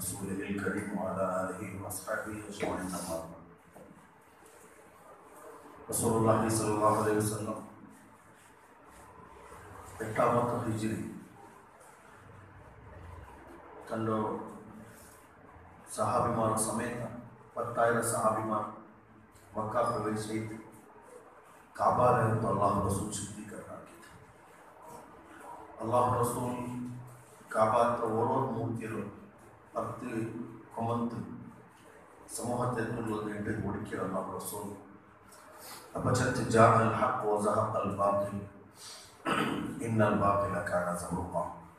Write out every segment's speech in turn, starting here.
رسوله الكريم وعلى آله وأصحابه أجمعين أما بعد. റസൂലുള്ളാഹി സ്വല്ലല്ലാഹു അലൈഹി വസല്ലം 8ാമത്തെ ഹിജ്രി തൻ്റെ സഹാബിമാർ സಮೇತ 10,000 സഹാബിമാർ മക്ക പ്രവേശിച്ച് കാബാലയത്ത് അള്ളാഹു റസൂൽ ശുദ്ധീകരണമാക്കിയത്. അള്ളാഹു റസൂൽ കാബാലത്തെ ഓരോ മൂർത്തികളും 10 കൊമന്ത് സമൂഹത്തിനുള്ളത് ഓടിക്കുക അള്ളാഹു റസൂൽ. فجاء الحق وزهق الباطل إن الباطل كان زهوقا.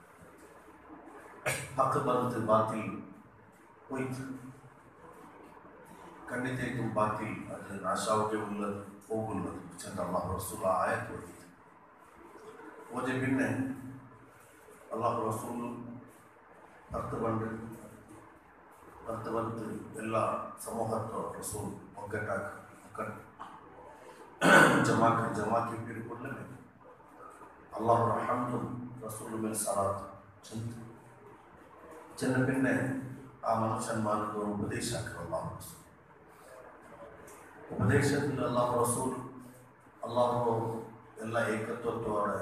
ഹക്ക് പറഞ്ഞത് ബാത്തിൽ പോയിട്ട് കണ്ണിത്തേക്കും ബാത്തിൽ അത് നാശാവുകയുള്ളത് പോകുന്നത് ചെന്ന് അള്ളാഹു റസൂൽ ആയത്ത് ഓടിയത് ഓതി. പിന്നെ അള്ളാഹു റസൂൽ പത്ത് പണ്ട് എല്ലാ സമൂഹത്തോ റസൂൽ ഒക്കെട്ടാക്കി ജമാക്കി പീടിക്കൊള്ളേ അള്ളാഹു റഹ്മത്തും റസൂലും സലാത്തും ചെന്ന് പിന്നെ ആ മനുഷ്യന്മാർക്ക് ഒരു ഉപദേശമാക്കി അള്ളാഹു റസൂൽ. ഉപദേശത്തിൽ അള്ളാഹു റസൂൽ അള്ളാഹു എല്ലാ ഏകത്വത്തോടെ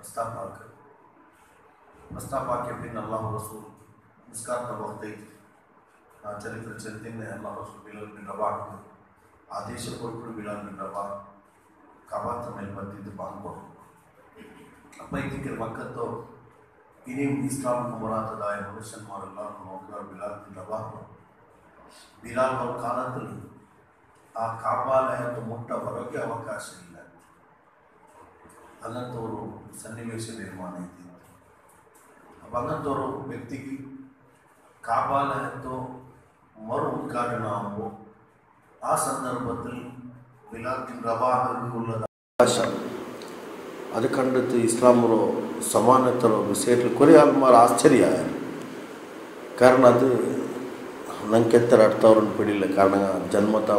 പ്രസ്താപ്പാക്കിയ പിന്നെ അള്ളാഹു റസൂൽ നിസ്കാരത്തെ വക്തೈತಿ ಆ ಚರಿತ್ರೆ ಚೆಂದಿನ ಅಲ್ಲಾಹ್ ರಸೂಲ್ ಬಿಲಾಲ್ ಬಿನ್ ರಬಾಹ್ ಆದೇಶ ಕೊಟ್ಟು ಬಿಲಾಲ್ ಬಿನ್ ರಬಾಹ್ ಕಾಬಾತ ಮೇಲೆ ಬಂದಿದ್ದು ಬಾಂಗ್ಕೊಡು ಅಪ್ಪ ಇದಕ್ಕೆ ಮಕ್ಕತ್ತು ಇನಿയും ഇസ്ലാമിന് മുറാത്തതായ മനുഷ്യന്മാരെല്ലാം നോക്കുക. ബിലാൽ ബിൻ റബാഹ് ബിലാൽ ഒരു കാലത്തിൽ ആ കാബാലയത്ത് മുട്ട ಹೊರಗೆ ಅವಕಾಶ ಇಲ್ಲ. അങ്ങനത്തൊരു സന്നിവേശ ನಿರ್ಮಾಣ ಇದೆ. അപ്പം അങ്ങനത്തൊരു വ്യക്തിക്ക് കാബാലയത്തോ മറു ഉദ്ഘാടനം ആകുമ്പോൾ ആ സന്ദർഭത്തിൽ ബിലാൽ ബിൻ റബാഹുള്ള അവകാശം ಅದು ಕಂಡಿತ್ತು ಇಸ್ಲಾಮರು ಸಮಾನತರು ವಿಷಯದಲ್ಲಿ ಕೊರೆ ಆಲ್ಮಾರು ಆಶ್ಚರ್ಯ ಆಯ್ತು. ಕಾರಣ ಅದು ನಂಗೆ ಕೆತ್ತರ ಅರ್ಥ ಅವ್ರನ್ನ ಬಿಡಿಲ್ಲ. ಕಾರಣ ಜನ್ಮತ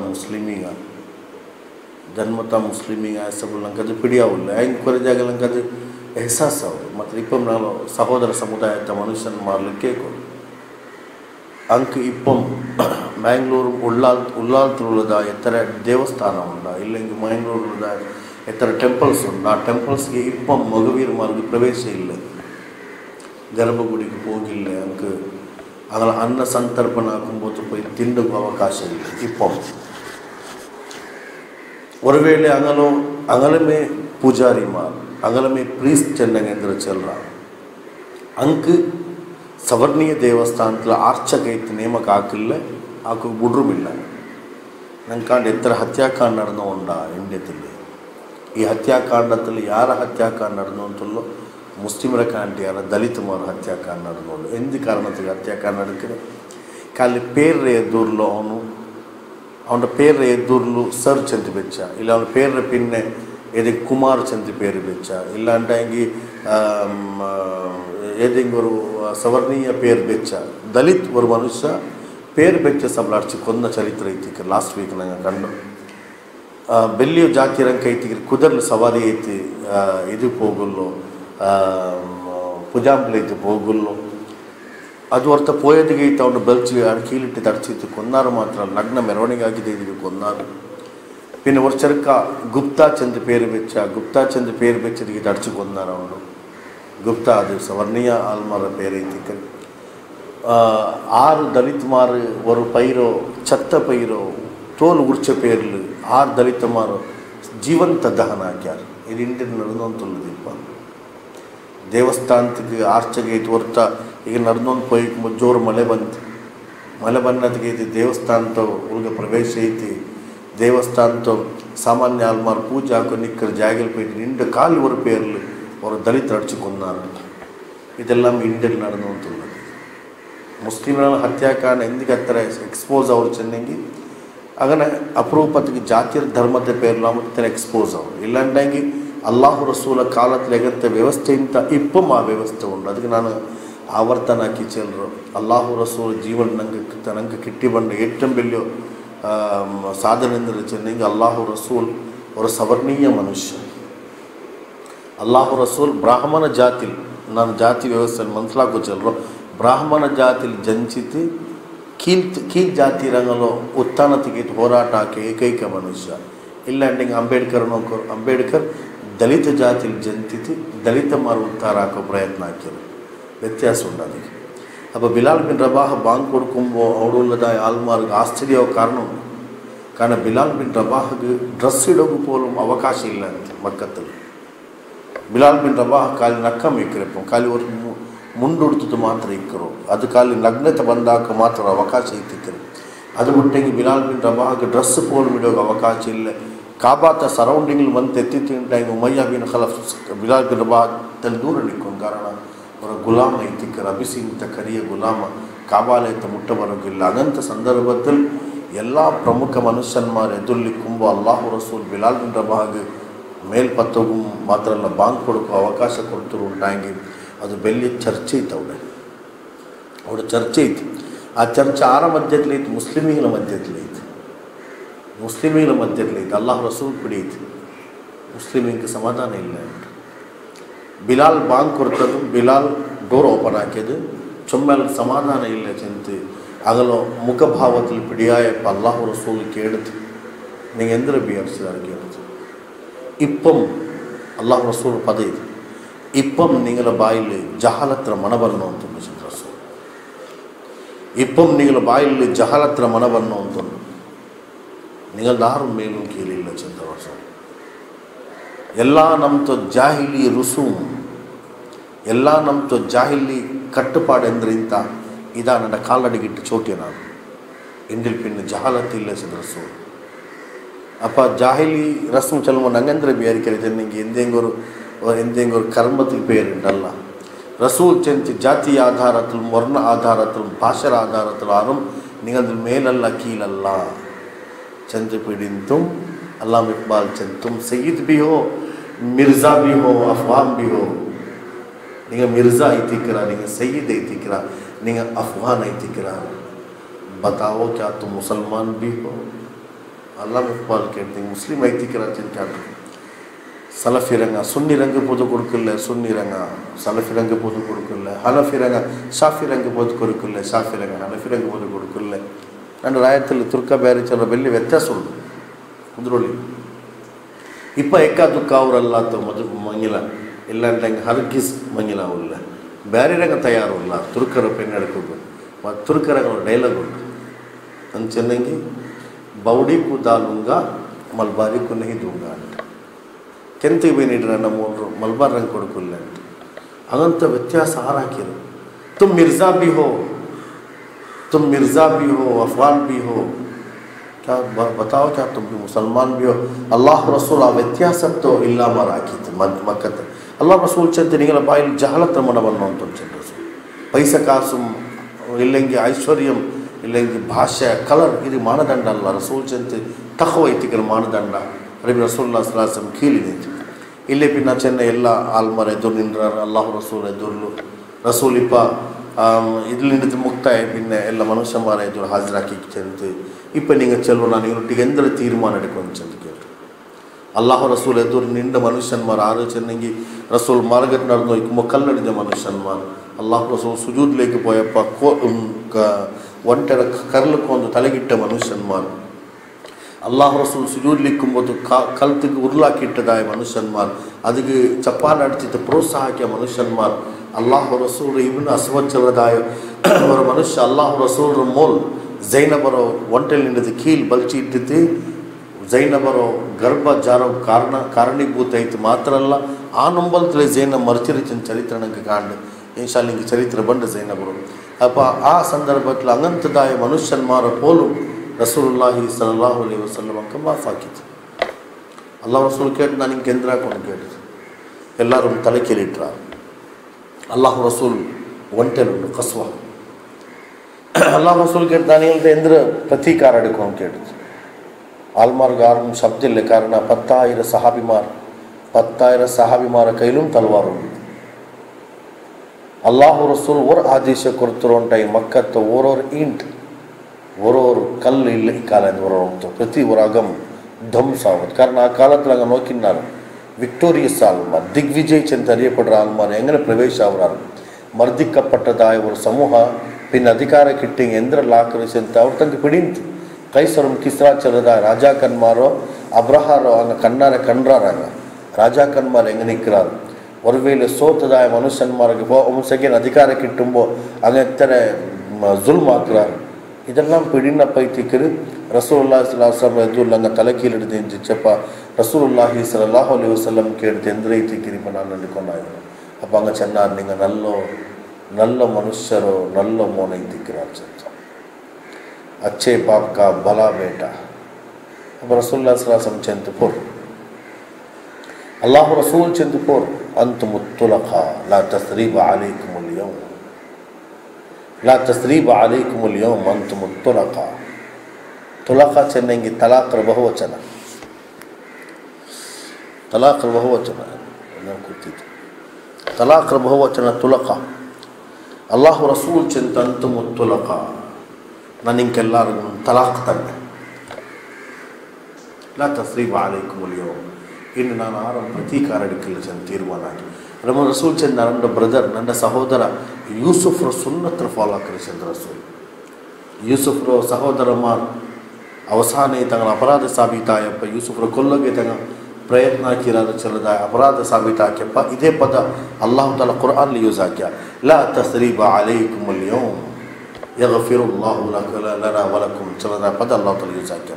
ಮುಸ್ಲಿಮಿಗ ಸಬ್ ನಂಗೆ ಅದು ಪಿಡಿಯಾವಿಲ್ಲ. ಹೆಂಗೆ ಕೊರೆ ಜಾಗ ನಂಗೆ ಅದು ಎಹಸಾಸ್ ಅವು. ಮತ್ತು ಇಪ್ಪಂ ನಾನು ಸಹೋದರ ಸಮುದಾಯದ ಮನುಷ್ಯನ ಮಾಡಲಿಕ್ಕೆ ಅಂಕ ಇಪ್ಪಂ ಮ್ಯಾಂಗ್ಳೂರು ಉಳ್ಳಾಲ್ತಿರುಳ್ಳದ ಎತ್ತರ ದೇವಸ್ಥಾನ ಉಂಡ ಇല്ലെങ്കിൽ ಮಂಗಳೂರುದ ಎತ್ತರ ಟೆಂಪಲ್ಸ್ ಉಂಟು. ಆ ಟೆಂಪಲ್ಸ್ಗೆ ಇಪ್ಪಂ ಮಗುವೀರ್ಮಾರ್ಗೆ ಪ್ರವೇಶ ಇಲ್ಲ, ಗರ್ಭಗುಡಿಗೆ ಹೋಗಿಲ್ಲ. ಅಂಕ ಅಗಳ ಅನ್ನ ಸಂತರ್ಪಣ ಹಾಕುம்போது போய் ತಿಂಡುವ ಅವಕಾಶ ಇಲ್ಲ ಇಪ್ಪಂ. ஒருவேளை அங்கலுமே பூஜாரிமார் அங்கலுமே ப்ரீஸ்ட் ಚೆನ್ನಂಗೆಂದ್ರೆ ಚೆಲ್ರ ಅಂಕ ಸವರ್ಣೀಯ ದೇವಸ್ಥಾನത്തിൽ ಆರ್ಚಕೈತೆ ನೇಮಕ ಹಾಕಿಲ್ಲ, ಹಾಕಿ ಬಿಡ್ರುಮಿಲ್ಲ. ನಂಗೆ ಕಾಂಡ ಎತ್ತರ ಹತ್ಯಾಕಾಂಡ ನಡೆದೋ ಉಂಡ ಇಂಡಿಯದಲ್ಲಿ. ಈ ಹತ್ಯಾಕಾಂಡದಲ್ಲಿ ಯಾರ ಹತ್ಯಾಕಾಂಡ ನಡೆದೋ ಅಂತಲ್ಲೋ ಮುಸ್ಲಿಮರ ಕಾಂಡಿ ಯಾರ ದಲಿತಮಾರ ಹತ್ಯಾಕಾಂಡ ನಡೆದೋಳು. ಎಂದು ಕಾರಣത്തിൽ ಹತ್ಯಾಕಾಂಡ ನಡೆಕಿದೆ ಖಾಲಿ పేర్ర ఎద్దూరులో ಅವನ పేర్ర ఎద్దూరులో సర్ చెంది ಬೆಚ್ಚ ಇಲ್ಲ ಅವನ పేర్ర ಪಿನ್ನೆ ఏది కుమార్ చెంది పేరు ಬೆಚ್ಚ ಇಲ್ಲ అంటే ಹಿಂಗೆ ಏದಿಂಗೆ ஒரு ಸವರ್ಣೀಯ ಪೇರು ಬೆಚ್ಚ ದಲಿತ್ ஒரு ಮನುಷ್ಯ ಪೇರು ಬೆಚ್ಚ ಸಂಬಳಾಡ್ಸಿ ಕೊಂದ ಚರಿತ್ರೆ ಐತಿ. ಲಾಸ್ಟ್ ವೀಕ್ ನಂಗೆ ಕಂಡು ಬೆಲ್ಲಿಯು ಜಾತಿ ರಂಕ ಐತಿ ಕುದುರ್ಲು ಸವಾರಿ ಐತಿ ಇದು ಹೋಗಲ್ಲು ಪುಜಾಂಬ್ಲಿ ಐತಿ ಹೋಗಲ್ಲು ಅದು ಹೊರ್ತ ಪೋಯದಿಗೆ ಐತಿ. ಅವನು ಬೆಲ್ಚಿ ಕೀಲಿಟ್ಟು ತಡಿಸಿತ್ತು ಕೊನ್ನಾರು ಮಾತ್ರ ಲಗ್ನ ಮೆರವಣಿಗೆ ಆಗಿದೆ ಇದೀವಿ ಕೊನ್ನಾರು. പിന്നെ ഒരു ചെറുക്ക ഗുപ്ത ചെന്ന് പേര് വെച്ചതിക്ക് തടിച്ചു കൊന്നാറ് അവನು ഗുപ്ത. അത് സവർണീയ ആൽമാരുടെ പേരെത്തിക്കൽ 6 ದಲಿತಮಾರು ഒരു ಪೈರೋ ಚತ್ತ ಪೈರೋ ತೋಲು ಉರ್ಚ ಪೇರ್ಲು 6 ದಲಿತಮಾರು ಜೀವಂತ ದಹನ ಹಾಕ್ಯಾರ. ಇದು ಇಂಡಿಯನ್ ನಡೆದೋಂತುಳ್ಳದಿಪ್ಪ. ದೇವಸ್ಥಾನಕ್ಕೆ ಆರ್ಚಗೆ ಐತಿ ಹೊರ್ತ ಈಗ ನಡೆದೊಂದು ಪೋಯ್ ಜೋರು ಮಳೆ ಬಂದದಕ್ಕೆ ಐತಿ. ದೇವಸ್ಥಾನದ ಉಳ್ಗೆ ಪ್ರವೇಶ ಐತಿ. ದೇವಸ್ಥಾನದ ಸಾಮಾನ್ಯ ಆಲ್ಮಾರು ಪೂಜೆ ಹಾಕೋ ನಿಕ್ಕರ ಜಾಗಲ್ಲಿ போயிட்டு ನಿಂಡ ಕಾಲಿ ஒரு பேரில் ஒரு தலித் அடிச்சு கொன்னாரு. இதெல்லாம் இந்தியன் நடந்துள்ளது. ಮುಸ್ಲಿಮರ ಹತ್ಯಾಕಾಂಡ ಎಂದಿಗೆ ಹತ್ತರ ಎಕ್ಸ್ಪೋಸ್ ಅವರು ಚೆನ್ನಂಗಿ ಆಗನ ಅಪರೂಪತ್ತಿಗೆ ಜಾತಿಯ ಧರ್ಮದ ಪೇರ್ಲ ಮತ್ತೆ ಎಕ್ಸ್ಪೋಸ್ ಅವರು ಇಲ್ಲಾಂಡಂಗಿ ಅಲ್ಲಾಹು ರಸೂಲ ಕಾಲத்தில் ಎಗಂತ ವ್ಯವಸ್ಥೆಯಿಂದ ಇಪ್ಪಂ ಆ ವ್ಯವಸ್ಥೆ ಉಂಟು. ಅದಕ್ಕೆ ನಾನು ಆವರ್ತನ ಹಾಕಿ ಚೆಲ್ಲರು ಅಲ್ಲಾಹು ರಸೂಲ ಜೀವನ ನಂಗೆ ಕಿಟ್ಟಿ ಬಂಡ ಏಟಂ ಬೆಲ್ಲಿಯೋ ಸಾಧನೆಂದರೆ ಚೆನ್ನಂಗಿ ಅಲ್ಲಾಹು ರಸೂಲ್ ஒரு ಸವರ್ಣೀಯ ಮನುಷ್ಯ. ಅಲ್ಲಾಹು ರಸೂಲ್ ಬ್ರಾಹ್ಮಣ ಜಾತಿ ನಾನು ಜಾತಿ ವ್ಯವಸ್ಥೆ ಮನಸ್ಲಾಕು ಚೆಲ್ಲರು ಬ್ರಾಹ್ಮಣ ಜಾತಿಲಿ ಜನಿಸಿತು ಕೀಳ್ ಜಾತಿ ರಂಗలో ಉತ್ಥಾನತೆಗೆ ಹೋರಾಟ ಹಾಕಿ ಏಕೈಕ ಮನುಷ್ಯ ಇಲ್ಲಾಂಡೆ ಅಂಬೇಡ್ಕರ್ ದಲಿತ ಜಾತಿಲಿ ಜನಿತಿತ್ತು ದಲಿತ ಮಾರು ಉದ್ಧಾರ ಹಾಕೋ ಪ್ರಯತ್ನ ಹಾಕಿರು ವ್ಯತ್ಯಾಸ ಉಂಟು ಅದಕ್ಕೆ അപ്പോൾ ബിലാൽ ബിൻ റബാഹ് ബാങ്ക് കൊടുക്കുമ്പോൾ അവിടെയുള്ളതായ ആൾമാർക്ക് ആശ്ചര്യവും കാരണമുണ്ട് കാരണം ബിലാൽ ബിൻ റബാഹ്ക്ക് ഡ്രസ്സ് ഇടുക പോലും അവകാശമില്ല മക്കത്തിൽ ബിലാൽ ബിൻ റബാഹ് കാലിൽ നക്കം ഇക്കറിപ്പം കാലിൽ ഒരു ಮುಂಡುಡ್ತದ್ದು ಮಾತ್ರ ಇಕ್ಕರು ಅದು ಕಾಲಿ ನಗ್ನತೆ ಬಂದಾಗ ಮಾತ್ರ ಅವಕಾಶ ಇತ್ತಿಕ್ಕರು ಅದು ಬಿಟ್ಟಂಗೆ ಬಿಲಾಲ್ ಬಿನ್ ರಬಾಹ್ಗೆ ಡ್ರೆಸ್ ಪೋಲು ಬಿಡೋಕೆ ಅವಕಾಶ ಇಲ್ಲ ಕಾಬಾತ ಸರೌಂಡಿಂಗ್ಲಿ ಬಂದು ಎತ್ತಿಂಟಾಗ Umayya bin Khalaf Bilal bin Rabah ತಲೆ ದೂರ ನಿಕ್ಕೊಂಡು ಕಾರಣ ಅವರ ಗುಲಾಮ ಇತ್ತಿಕ್ಕರು ಅಭಿಸೀಮಿತ ಕರಿಯ ಗುಲಾಮ ಕಾಬಾಲಯತ ಮುಟ್ಟ ಬರೋಗಿಲ್ಲ ಅನಂತ ಸಂದರ್ಭದಲ್ಲಿ ಎಲ್ಲ ಪ್ರಮುಖ ಮನುಷ್ಯನ್ಮಾರು ಎದುರ್ಲಿಕ್ಕುಂಬ ಅಲ್ಲಾಹು ರಸೂಲ್ ಬಿಲಾಲ್ ಬಿನ್ ರಬಾಹ್ಗೆ ಮೇಲ್ಪತ್ತಗೂ ಮಾತ್ರ ಅಲ್ಲ ಬಾಂಕ್ ಕೊಡೋಕೆ ಅವಕಾಶ ಕೊಡ್ತರು ಉಂಟಾಗಿ ಅದು ಬೆಳ್ಳಿ ಚರ್ಚೆ ಇತ್ತು ಅವಳ ಚರ್ಚೆ ಇತ್ತು ಆ ಚರ್ಚೆ ಆರ ಮಧ್ಯದಲ್ಲಿ ಇತ್ತು ಮುಸ್ಲಿಮೀಗಳ ಮಧ್ಯದಲ್ಲಿ ಇತ್ತು ಅಲ್ಲಾಹ್ ರಸೂಲ್ ಪಿಡಿಯಿತು ಮುಸ್ಲಿಮೀಗೆ ಸಮಾಧಾನ ಇಲ್ಲ ಬಿಲಾಲ್ ಬಾಂಗ್ ಕೊಡ್ತದ್ದು ಬಿಲಾಲ್ ಡೋರ್ ಓಪನ್ ಹಾಕಿದ್ದು ಚೊಮ್ಮೆಲ್ಲ ಸಮಾಧಾನ ಇಲ್ಲ ಚಿಂತೆ ಆಗಲೋ ಮುಖಭಾವದಲ್ಲಿ ಪಿಡಿಯಾಯಪ್ಪ ಅಲ್ಲಾಹು ರಸೂಲ್ ಕೇಳಿತು ನೀವು ಎಂದ್ರೆ ಬಿಯರ್ಸಿದಾರೆ ಕೇಳಿತು ಇಪ್ಪಂ ಅಲ್ಲಾಹು ರಸೂಲ್ ಪದ ಇದು ഇപ്പം നിങ്ങളുടെ ബായിൽ ജഹാലത്ര മണവരണം ಅಂතුಂಟು ಚಂದ್ರಸು ഇപ്പം നിങ്ങളുടെ ബായിൽ ജഹാലത്ര മണവരണം ಅಂතුಂಟು ನಿങ്ങളുടെ ಯಾರು ಮೇಲೂ ಕೇಳಿಲ್ಲ ಚಂದ್ರಸು ಎಲ್ಲ ನಮ್ದು ಜಾಹಿಲಿ ರುಸೂಮ್ ಎಲ್ಲ ನಮ್ದು ಜಾಹಿಲಿ ಕಟ್ಟುಪಾಡು ಎಂದ್ರಿಂತ ಇದಾ ನನ್ನ ಕಾಲಡಿಗಿಟ್ಟು ಚೋಟಿ ನಾನು ಇಂಡಿಲ್ ಪಿನ್ ಜಹಾಲತ್ ಇಲ್ಲ ಚಂದ್ರಸು ಅಪ್ಪ ಜಾಹಿಲಿ ರಸ್ಮ್ ಚಲಮ ನಂಗಂದ್ರೆ ಬೇರೆ ಕರೀತೇನೆ ನಿಂಗೆ എന്തെങ്കിലും ഒരു കർമ്മത്തിൽ പേരുണ്ടല്ല റസൂൽ ചെന്ന് ജാതി ആധാരത്തിലും വർണ്ണ ആധാരത്തിലും ഭാഷ ആധാരത്തിലും ആരും നിങ്ങളുടെ മേലല്ല കീഴല്ല ചന്ദ് പിടിന്തും അല്ലാം ഇക്ബാൽ ചെന്തും സയ്യിദ് ബി ഹോ മിർസಾ ബി ഹോ അഫ്വാൻ ബി ഹോ നിങ്ങൾ മിർസಾ ಐತಿಕ್ರ നിങ്ങൾ ಸಯ್ಯಿದ್ ಐತಿಕ್ರ നിങ്ങൾ ಅಫ್ವಾನ್ ಐತಿಕ್ರ बताओ क्या तुम मुसलमान भी हो अल्लाह इकबाल कहते हैं मुस्लिम ಐತಿಕ್ರ चिंता ಸಲಫಿ ರಂಗ ಸುನ್ನಿ ರಂಗ ಪೋದು ಕೊಡುಕಿಲ್ಲ ಸುನ್ನಿ ರಂಗ ಸಲಫಿ ರಂಗ ಪೋದು ಕೊಡುಕಿಲ್ಲ ಹನಫಿ ರಂಗ ಶಾಫಿ ರಂಗ ಪೋದು ಕೊಡುಕಿಲ್ಲ ಶಾಫಿ ರಂಗ ಹನಫಿ ರಂಗ ಪೋದು ಕೊಡುಕಿಲ್ಲ ನನ್ನ ರಾಯತಲ್ಲಿ ತುರ್ಕ ಬೇರೆ ಚಲ ಬೆಲ್ಲಿ ವ್ಯತ್ಯಾಸ ಉಂಟು ಕುದ್ರೊಳ್ಳಿ ಇಪ್ಪ ಎಕ್ಕ ದುಃಖ ಅವರಲ್ಲ ಅಥವಾ ಮದು ಮಂಗಿಲ ಇಲ್ಲ ಅಂತ ಹಂಗೆ ಹರ್ಗಿಸ್ ಮಂಗಿಲ ಅವಲ್ಲ ಬೇರೆ ರಂಗ ತಯಾರು ಇಲ್ಲ ತುರ್ಕರ ಪೆನ್ನಡ್ಕೊಂಡು ಮತ್ತು ತುರ್ಕರಂಗ ಡೈಲಾಗ್ ಉಂಟು ನನ್ನ ಚೆನ್ನಂಗಿ ಬೌಡಿ ಕೂದಾಲುಂಗ ಮಲ್ಬಾರಿ ಕುನ್ನಹಿ ದೂಂಗ ಅಂತ ಕೆಂತಿಗೆ ಬೈ ನೀಡ್ರ ನಮ್ಮ ಮೂರು ಮಲ್ಬಾರ್ ರಂಗ ಕೊಡ್ಕೊಲ್ಲ ಅಂತ ಹಾಗಂತ ವ್ಯತ್ಯಾಸ ಹಾಕಿರು ತುಮ್ ಮಿರ್ಜಾ ಬಿ ಹೋ ಅಫ್ವಾನ್ ಬಿ ಹೋ क्या बताओ क्या तुम भी मुसलमान भी हो अल्लाह रसूल आ ವ್ಯತ್ಯಾಸತ್ತು ಇಲ್ಲ ಮಾರ ಹಾಕಿತ್ತು ಮಕ್ಕತ್ತು ಅಲ್ಲಾಹ್ ರಸೂಲ್ ಚಂತೆ ನಿಗಳ ಬಾಯಲ್ಲಿ ಜಹಲತ್ರ ಮನವನ್ನು ಅಂತ ರಸೂಲ್ ಪೈಸಾ ಕಾಸು ಇಲ್ಲಂಗೆ ಐಶ್ವರ್ಯಂ ಇಲ್ಲಂಗೆ ಭಾಷೆ ಕಲರ್ ಇದು ಮಾನದಂಡ ಅಲ್ಲ ರಸೂಲ್ ಚಂತೆ ತಖವ ಐತಿಕರ ಮಾನದಂಡ ರಬಿ ರಸೂಲುಲ್ಲಾಹ ಸಲ್ಲಲ್ಲಾಹು ಅಲೈಹಿ ವಸಲ್ಲಂ ಕೀಲಿ ನಿಂತು ಇಲ್ಲೇ ಪಿನ್ನ ಚೆನ್ನ ಎಲ್ಲ ಆಲ್ಮರ ಎದುರು ನಿಂದ್ರ ಅಲ್ಲಾಹು ರಸೂಲ್ ಎದುರು ರಸೂಲ್ ಇಪ್ಪ ഇതിലിൻ്റെ മുക്തായ പിന്നെ എല്ലാ മനുഷ്യന്മാരെ എതിർ ഹാജരാക്കി ചെന്ന് ഇപ്പം നിങ്ങൾ ചെല്ലു ನಾನು ಇವರೊಟ್ಟಿಗೆ ಎಂದರೆ ತೀರ್ಮಾನ എടുക്കുമെന്ന് ചെന്ന് കേട്ടു അള്ളാഹു റസൂൽ എതിർ നിണ്ട മനുഷ്യന്മാർ ആറ് ചെന്നെങ്കിൽ റസൂൽ മാർഗത്ത് നടന്നു നോക്കുമ്പോൾ കല്ലടിഞ്ഞ മനുഷ്യന്മാർ അള്ളാഹു റസൂൽ സുജൂദിലേക്ക് പോയപ്പോൾ ഒಂಟೆರ ಕರಲಕ್ಕೊಂದು ತಲೆಗಿಟ್ಟ ಮನುಷ್ಯನ್ಮಾರ್ ಅಲ್ಲಾಹು ರಸೂಲ್ ಸುಜೂದ್ಲಿಕ್ಕುമ്പോൾ ಕಲ್ತಿಗೆ ಉರುಳಾಕಿಟ್ಟದಾಯ ಮನುಷ್ಯನ್ಮಾರ್ ಅದಕ್ಕೆ ಚಪ್ಪಾಳೆ ಅಡ್ತಿದ್ದ ಪ್ರೋತ್ಸಾಹ ಹಾಕಿಯ ಮನುಷ್ಯನ್ಮಾರ್ ಅಲ್ಲಾಹು ರಸೂಲ್ ಇಬ್ನ್ ಅಸ್ವಜ್ಜಲದಾಯ ಅವರ ಮನುಷ್ಯ ಅಲ್ಲಾಹು ರಸೂಲ್ ಮೋಲ್ ಜೈನಬರೋ ಒಂಟೆಲಿಂದ ಕೀಲ್ ಬಲ್ಚಿ ಇಟ್ಟಿದ್ದು ಜೈನಬರೋ ಗರ್ಭ ಜಾರೋ ಕಾರಣೀಭೂತ ಐತಿ ಮಾತ್ರ ಅಲ್ಲ ಆ ನಂಬಲ್ತಲೇ ಜೈನ ಮರ್ಚಿರಿಚಿನ ಚರಿತ್ರೆ ನಂಗೆ ಕಾಂಡು ಇನ್ಶಾಲ್ಲಿಂಗೆ ಚರಿತ್ರೆ ಬಂಡ ಜೈನಬರು ಅಪ್ಪ ಆ ಸಂದರ್ಭದಲ್ಲಿ ಅಂಗಂತದಾಯ ಮನುಷ್ಯನ್ಮಾರ ಪೋಲು ರಸೂಲುಲ್ಲಾಹಿ ಸಲ್ಲಲ್ಲಾಹು ಅಲೈಹಿ ವಸಲ್ಲಂ ಅಂಕ ಮಾಫ್ ಹಾಕಿತ್ತು ಅಲ್ಲಾಹ್ ರಸೂಲ್ ಕೇಳಿ ನಾನು ಹಿಂಗೆ ಕೇಂದ್ರ ಹಾಕೊಂಡು ಕೇಳಿದ್ರು ಎಲ್ಲರೂ ತಲೆ ಕೇಳಿಟ್ರ ಅಲ್ಲಾಹು ರಸೂಲ್ ಒಂಟೆಲುಂಡು ಕಸ್ವ ಅಲ್ಲಾಹ್ ರಸೂಲ್ ಕೇಳಿ ನಾನು ಹೇಳ್ದೆ ಎಂದ್ರೆ ಪ್ರತೀಕಾರ ಅಡ್ಕೊಂಡು ಕೇಳಿದ್ರು ಆಲ್ಮಾರ್ಗ ಆರು ಶಬ್ದ ಇಲ್ಲ ಕಾರಣ 10,000 ಸಹಾಬಿಮಾರ ಕೈಲೂ ತಲವಾರು ಅಲ್ಲಾಹು ರಸೂಲ್ ஒரு ಆದೇಶ ಕೊಡ್ತಿರೋಂಟಾಯಿ ಮಕ್ಕತ್ತ ಓರೋರು ಇಂಟ್ ಓರೋರು ಕಲ್ಲು ಇಲ್ಲ ಈ ಕಾಲದಿಂದ ಹೊರಹೋಗ್ತು ಪ್ರತಿ ಹೊರಗಂ ಧ್ವಂಸ ಆಗುತ್ತೆ ಕಾರಣ ಆ ಕಾಲத்தில் அங்கே நோக்கினார் விக்டோரியஸ் ஆல்மார் திக்விஜய் சென்று அறியப்படுற ஆல்மார் எங்கே பிரவேಶ ஆகிறார் மர்திக்கப்பட்டதாய ஒரு சமூக പിന്നെ അധികാര കിട്ടി എന്തെല്ലാം ആക്രമിച്ചಂತ ಅವ್ರು ತಂದು പിടിಂತು ಕೈಸರಂ ಕಿಸ್ರಾಚರದ ರಾಜಾಕನ್ಮಾರೋ ಅಬ್ರಹಾರೋ ಅಂಗ ಕಣ್ಣಾರೆ ಕಂಡ್ರಾರಂಗ ರಾಜಾಕನ್ಮಾರ್ ಹೆಂಗೆ ನಿಕ್ರಾರು ಒರ್ವೇಲೆ ಸೋತದಾಯ ಮನುಷ್ಯನ್ಮಾರಿಗೆ ಒಮ್ಸೆಗೇನು ಅಧಿಕಾರ ಕಿಟ್ಟುಂಬೋ ಅಂಗೆತ್ತರೆ ಜುಲ್ಮ್ ಹಾಕ್ರಾರು ಇದೆல்லாம் பிடின பைத்திக்கிரு ரசூலுல்லாஹி ஸல்லல்லாஹு அலைஹி வஸல்லம் எதுல்லங்க தலைக்கீழ் எடுத்து செப்ப ரசூலுல்லாஹி ஸல்லல்லாஹு அலைஹி வஸல்லம் கேட்டு ಎಂದ್ರೈತಿಕಿರಿ ನಾನು ಅಂದುಕೊಂಡಾಗ ಅಪ್ಪ ಅಂಗ ಚೆನ್ನಾಗಿ ನಿಂಗೆ நல்ல ಮನುಷ್ಯರು நல்ல ಮೋನ ಇದ್ದಿಕ್ಕಿರಾರು ಚಂದ अच्छे बाप का भला बेटा अब रसूलुल्लाह सल्लल्लाहु अलैहि वसल्लम चंदपुर अल्लाह रसूल चंदपुर अंतुम तुलका ला तस्रीब अलैकुमुल यौम ला तस्रीब अलैकुमुल यौम अंतुम तुलका तुलका चन्नेंगे तलाक ಬಹುವಚನ तलाक ಬಹುವಚನ ಕೂತಿತ್ತು तलाक ಬಹುವಚನ ತುಲಕ अल्लाह रसूल चंद अंतुम तुलका ನಾನು ನಿಂಗೆಲ್ಲರಿಗೂ ತಲಾಕ್ ತಂದೆ ಲಾ ತಸ್ರೀಬ ಅಲೈಕುಮುಲ್ ಯೌಮ್ ಇನ್ನು ನಾನು ಆರು ಪ್ರತೀಕಾರ ಅಡಿಕಲ್ಲ ಚಂದ ತೀರ್ಮಾನ ಆಗಿ ನಮ್ಮ ರಸೂಲ್ ಚಂದ ನನ್ನ ಬ್ರದರ್ ನನ್ನ ಸಹೋದರ ಯೂಸುಫ್ರ ಸುನ್ನತ್ರ ಫಾಲೋ ಆಕರಿ ಚಂದ ರಸೂಲ್ ಯೂಸುಫ್ರ ಸಹೋದರ ಮಾರ್ ಅವಸಾನ ತಗಳ ಅಪರಾಧ ಸಾಬೀತಾಯಪ್ಪ ಯೂಸುಫ್ರ ಕೊಲ್ಲಗೆ ತಗ ಪ್ರಯತ್ನ ಹಾಕಿರೋದು ಚಲದ ಅಪರಾಧ ಸಾಬೀತಾಕ್ಯಪ್ಪ ಇದೇ ಪದ ಅಲ್ಲಾಹು ತಾಲ ಕುರ್ಆನ್ ಯೂಸ್ ಹಾಕ್ಯ ಲಾ ತಸ್ರೀಬ ಅಲೈಕುಮುಲ್ ಯೌಮ್ ಯಗ್ಫಿರುಲ್ಲಾಹು ಲನಾ ವಲಕುಂ ಚಲದ ಪದ ಅಲ್ಲಾಹು ತಾಲ ಯೂಸ್ ಹಾಕ್ಯ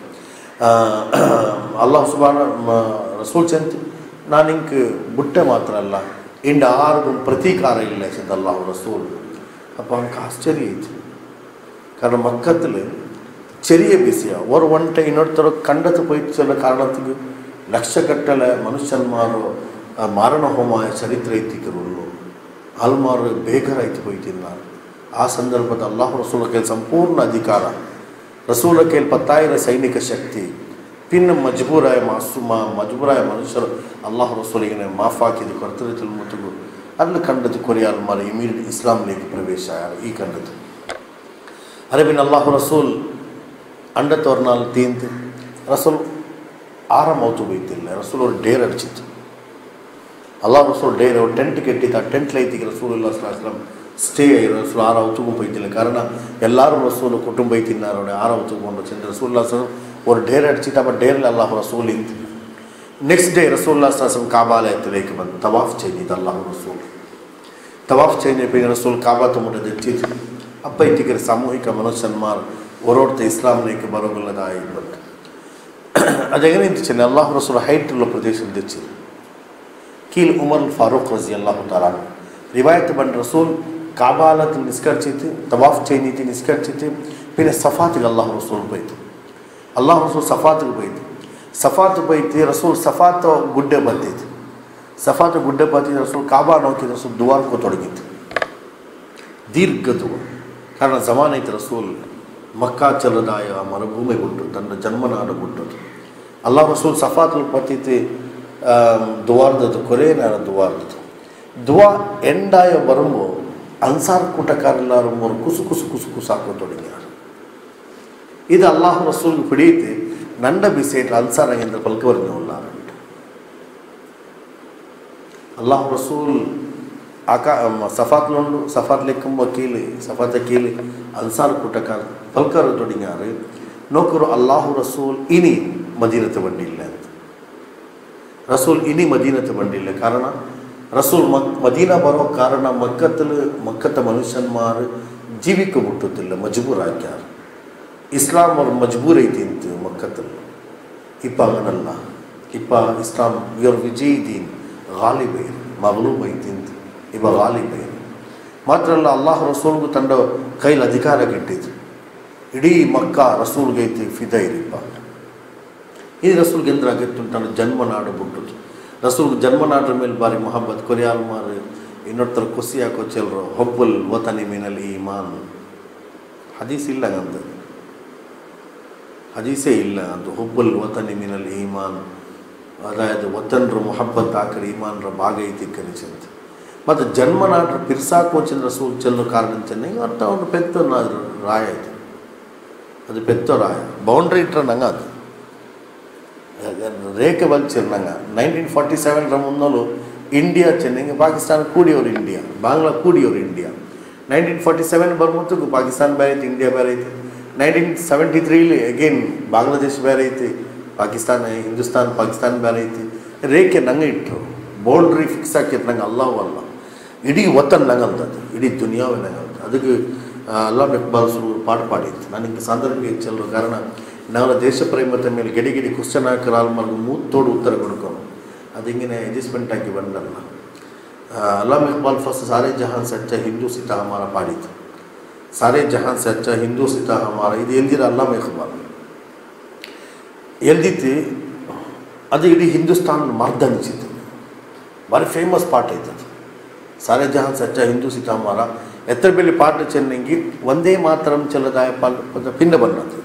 ಅಲ್ಲಾಹ್ ಸುಬ್ಹಾನ ರಸೂಲ್ ಚಂದ್ ನಾನು ಹಿಂಗೆ ಬುಟ್ಟೆ ಮಾತ್ರ ಅಲ್ಲ ಇಂಡು ಆರ್ಗೂ ಪ್ರತೀಕಾರ ಇಲ್ಲ ಚಂದ ಅಲ್ಲಾಹು ರಸೂಲ್ ಅಪ್ಪ ಅಂಕ ಆಶ್ಚರ್ಯ ಐತಿ കാരണം മക്കത്തിൽ ചെറിയ ബിസിയാ ഒരു വണ്ട ಇನ್ನೊಡ್ತರ ಕಂಡತ ಪೈಚಲ ಕಾರಣಕ್ಕೆ ಲಕ್ಷಗಟ್ಟಲೆ ಮನುಷ್ಯನ್ಮಾರು ಮಾರಣ ಹೋಮ ಚರಿತ್ರೆ ಇತ್ತಿಕರುಳ್ಳು ಅಲ್ಮಾರು ಬೇಗರ ಐತಿ ಹೋಯ್ತಿన్నారు ಆ ಸಂದರ್ಭದ ಅಲ್ಲಾಹು ರಸೂಲ ಕೈಲಿ ಸಂಪೂರ್ಣ ಅಧಿಕಾರ ರಸೂಲ ಕೈಲಿ 10,000 ಸೈನಿಕ ಶಕ್ತಿ ಪಿನ್ ಮಜ್ಬೂರಾಯ ಮಜ್ಬೂರಾಯ ಮನುಷ್ಯರು ಅಲ್ಲಾಹು ರಸೂಲಿಗೆ ಮಾಫ್ ಹಾಕಿದ್ದು ಕರ್ತವ್ಯത്തിൽ ಮುತ್ತುಗು ಅಲ್ಲಿ ಕಂಡದ್ದು ಕೊರಿಯ ಅಲ್ಮಾರು ಇಮಿಡಿಯೇಟ್ ಇಸ್ಲಾಂലേക്ക് ಪ್ರವೇಶ ಈ ಕಂಡದ್ದು ಅರಬಿನ್ ಅಲ್ಲಾಹು ರಸೂಲ್ ಅಂಡತೋರ್ನಾಲ್ ತೀಂತು ರಸೂಲ್ ಆರಾಮ ಅವತ್ತು ಬೈತಿಲ್ಲ ರಸೂಲ್ ಅವರು ಡೇರ್ ಅಡಿಚಿತ್ತು ಅಲ್ಲಾಹು ರಸೂಲ್ ಡೇರ್ ಅವರು ಟೆಂಟ್ ಕೆಟ್ಟಿತ್ತು ಆ ಟೆಂಟ್ ಲೈತಿಗೆ ರಸೂಲುಲ್ಲಾಹ ಸಲ್ಲಲ್ಲಾಹು ಅಲೈಹಿ ವಸಲ್ಲಂ ಸ್ಟೇ ರಸೂಲ್ ಆರು ಅವತ್ತಿಗೂ ಬೈತಿಲ್ಲ ಕಾರಣ ಎಲ್ಲರೂ ರಸೂಲು ಕುಟುಂಬ ತಿನ್ನಾರು ಆರು ಅವತ್ತಿಗೊಂಡು ಚಂದ್ರ ರಸೂಲುಲ್ಲಾಹ ಸಲ್ಲಲ್ಲಾಹು ಅಲೈಹಿ ವಸಲ್ಲಂ ஒரு டேர் அடிச்சுட்டு அப்போ டேரில் அல்லாஹ் ரசூல் இருந்து நெக்ஸ்ட் டே ரசூலுல்லாஹி ஸல்லல்லாஹு அலைஹி வஸல்லம் காபாலயத்திലേക്ക് ಬಂದು ತವಾಫ್ ചെയ്തു ಅಲ್ಲಾಹ್ ರಸೂಲ್ ತವಾಫ್ ചെയ്തപ്പോൾ ರಸೂಲ್ ಕಾಬಾತ ಮುಟ್ಟದೆತ್ತಿದ್ದು ಅಪ್ಪ ಇತ್ತಿಗೆ ಸಾಮೂಹಿಕ ಮನುಷ್ಯನ್ಮಾರ್ ಓರೋಡ್ತ ಇಸ್ಲಾಂലേക്ക് ಬರೋಗುಲ್ಲದಾയി ಬಂತು അതെങ്ങനെ എത്തിച്ചു അല്ലാഹു റസൂൽ ഹൈറ്റുള്ള പ്രദേശം എത്തിച്ചു കീൽ ഉമർ ഫാറൂഖ് റളിയല്ലാഹു തആല റിവായത്ത് ബൻ റസൂൽ കാബാലത്തിൽ നിസ്കരിച്ചിട്ട് തവാഫ് ചെയ്തിട്ട് നിസ്കരിച്ചിട്ട് പിന്നെ സഫാത്തിൽ അല്ലാഹു റസൂൽ പോയിട്ട് അല്ലാഹു റസൂൽ സഫാത്തിൽ പോയിട്ട് സഫാത്ത് പോയിട്ട് റസൂൽ സഫാത്ത് ಗುಡ್ಡೆ ಬಂದಿತ್ತು ಸಫಾತ್ ಗುಡ್ಡೆ ಬಂದಿದ್ದು ರಸೂಲ್ ಕಾಬಾ ನೋಕಿ ರಸೂಲ್ ದುವಾರ್ಕೋ ತೊಡಗಿತ್ತು ದೀರ್ಘ ದುವಾ ಕಾರಣ ಜಮಾನ ಐತೆ ರಸೂಲ್ ಮಕ್ಕಾ ಚಲದಾಯ ಮರುಭೂಮಿ ಬಿಟ್ಟು ತನ್ನ ಜನ್ಮನಾಡು ಬಿಟ್ಟದು ಅಲ್ಲಾಹ್ ರಸೂಲ್ ಸಫಾtul ಪತ್ತಿತ್ತು ದುವಾರ್ದದು ಕೊರೇನಾರ ದುವಾರ್ದದು ದುವಾ ಎಂಡಾಯ ಬರುമ്പോൾ ಅನ್ಸಾರ್ കൂട്ടക്കാരെല്ലാവരും ഒരു കുസു കുസു കുസു കുസാക്കാൻ തുടങ്ങിയാർ ഇത് അല്ലാഹു റസൂൽ പിടിയിട്ട് നണ്ട ബിസൈറ്റ് അൻസാർ എന്ന പൽക്ക് പറഞ്ഞുകൊള്ളാറുണ്ട് അല്ലാഹു റസൂൽ സഫാത്തിലുണ്ട് സഫാത്തിലേക്കുമ്പോൾ കീഴ് സഫാത്തെ കീഴ് അൻസാർ കൂട്ടക്കാർ പൽക്കർ തുടങ്ങിയാറ് നോക്കರು അല്ലാഹു റസൂൽ ഇനി മദീനത്ത് ಬಂದಿಲ್ಲ ಅಂತ ರಸೂಲ್ ಇನಿ ಮದೀನത്ത് ಬಂದಿಲ್ಲ ಕಾರಣ ರಸೂಲ್ ಮದೀನಾ ಬರೋ ಕಾರಣ ಮಕ್ಕತ್ತ ಮನುಷ್ಯನ್ಮಾರು ಜೀವಿಕ ಬಿಟ್ಟುತ್ತಿಲ್ಲ ಮಜ್ಬೂರ್ ಆಗ್ಯಾರ ಇಸ್ಲಾಂ ಅವ್ರು ಮಜ್ಬೂರ್ ಐತಿ ಅಂತ ಮಕ್ಕತ್ತಲ್ಲಿ ಇಪ್ಪ അങ്ങനಲ್ಲ ಇಪ್ಪ ಇಸ್ಲಾಂ ಇವ್ರ ವಿಜಯ್ ದೀನ್ ಗಾಲಿಬ್ ಐತಿ ಮಗ್ಲೂಬ್ ಐತಿ ಅಂತ ಇವ ಗಾಲಿಬ್ ಐತಿ ಮಾತ್ರ ಅಲ್ಲ ಅಲ್ಲಾಹ್ ರಸೂಲ್ಗೂ ತಂಡ ಕೈಲಿ ಅಧಿಕಾರ ಗಿಟ್ಟಿದ್ರು ಇಡೀ ಮಕ್ಕ ರಸೂಲ್ಗೆ ಐತಿ ಫಿದಾ ಇರಿಪ್ಪ ಈ ರಸೂಲ್ಗೆ ಎಂದ್ರಾಗಿತ್ತು ತನ್ನ ಜನ್ಮನಾಡು ಬಿಟ್ಟದು ರಸೂಲ್ಗೆ ಜನ್ಮನಾಡ್ರ ಮೇಲೆ ಬಾರಿ ಮೊಹಬ್ಬತ್ ಕೊರಿಯಾಲ್ಮಾರು ಇನ್ನೊಡ್ತರ ಖುಷಿ ಹಾಕೋ ಚೆಲ್ರು ಹೊಬ್ಬಲ್ ವತನಿ ಮಿನಲ್ ಈಮಾನ್ ಹದೀಸ್ ಇಲ್ಲ ಅಂತ ಹದೀಸೇ ಇಲ್ಲ ಅಂತ ಹೊಬ್ಬಲ್ ವತನಿ ಮಿನಲ್ ಈಮಾನ್ ಅದಾയത് ವತನ್ರ ಮೊಹಬ್ಬತ್ ಹಾಕರಿ ಈಮಾನ್ರ ಭಾಗ ಐತಿ ಕರಿಚಂತ ಮತ್ತು ಜನ್ಮನಾಡ್ರ ಪಿರ್ಸಾಕೋ ಚಂದ್ರ ರಸೂಲ್ ಚೆಲ್ಲೋ ಕಾರಣ ಚೆನ್ನೈ ಅರ್ಥ ಅವನು ಪೆತ್ತ ರಾಯ ಐತಿ ಅದು ಪೆತ್ತ ರಾಯ ಬೌಂಡ್ರಿ ಇಟ್ರ ನಂಗೆ ಅದು ರೇಖೆ ಬಲ್ಚಿರ್ನಂಗ 1947 ಮುಂದಲು ಇಂಡಿಯಾ ಚೆನ್ನಂಗೆ ಪಾಕಿಸ್ತಾನ ಕೂಡಿಯವರು ಇಂಡಿಯಾ ಬಾಂಗ್ಲಾ ಕೂಡಿಯವರು ಇಂಡಿಯಾ 1947 ಬರ್ಮತ್ತು ಪಾಕಿಸ್ತಾನ ಬೇರೆ ಐತಿ, ಇಂಡಿಯಾ ಬೇರೆ ಐತಿ. 1973 ಅಗೇನ್ ಬಾಂಗ್ಲಾದೇಶ್ ಬೇರೆ ಐತಿ, ಪಾಕಿಸ್ತಾನ ಹಿಂದೂಸ್ತಾನ್ ಪಾಕಿಸ್ತಾನ ಬೇರೆ ಐತಿ. ರೇಖೆ ನಂಗೆ ಇಟ್ಟರು, ಬೌಂಡ್ರಿ ಫಿಕ್ಸ್ ಹಾಕಿತ್ತು ನಂಗೆ ಅಲ್ಲವೂ ಅಲ್ಲ, ಇಡೀ ವತನ್ ನಂಗೆ ಅಂತದ್ದು, ಇಡೀ ದುನಿಯಾವೇ ನಂಗೆ ಅಂತ. ಅದಕ್ಕೆ ಅಲ್ಲಾಮ ಇಕ್ಬಾಲ್ ಪಾಠ ಪಾಡಿತ್ತು. ನನಗೆ ಸಂದರ್ಭ ಹೆಚ್ಚಲ್ಲರು, ಕಾರಣ ನಾವು ದೇಶ ಪ್ರೇಮದ ಮೇಲೆ ಗೆಡಿ ಕ್ವಶನ್ ಹಾಕಿ ಆಲ್ಮಾರ್ಗ ಮೂತ್ತೋಡು ಉತ್ತರ ಕೊಡ್ಕೊಂಡು ಅದು ಹಿಂಗೆ ಅಡ್ಜಸ್ಟ್ಮೆಂಟ್ ಆಗಿ ಬಂದಲ್ಲ. ಅಲ್ಲಾಮ ಇಕ್ಬಾಲ್ ಫಸ್ಟ್ ಸಾರೇ ಜಹಾನ್ ಸಚ್ಚ ಹಿಂದೂ ಸಿತಾ ಹಮಾರ ಪಾಡಿತ್ತು. ಸಾರೇ ಜಹಾನ್ ಸಚ್ಚ ಹಿಂದೂ ಸಿತಾ ಹಮಾರ ಇದು ಎಲ್ದಿರ ಅಲ್ಲಾಮ ಇಕ್ಬಾಲ್ ಎಲ್ದಿತ್ತು. ಅದು ಇಡೀ ಹಿಂದೂಸ್ತಾನ ಮರ್ದನಿಸಿತು, ಭಾರಿ ಫೇಮಸ್ ಪಾಠ ಐತದು. ಸಾರೇ ಜಹಾನ್ ಸಚ್ಚ ಹಿಂದೂ ಸಿತಾ ಹಮಾರ ಎತ್ತರ ಬೆಲೆ ಪಾಠ ಚೆನ್ನಂಗಿ ಒಂದೇ ಮಾತರಂ ಚೆಲ್ಲದಾಯ ಪಿನ್ನ ಬನ್ನದು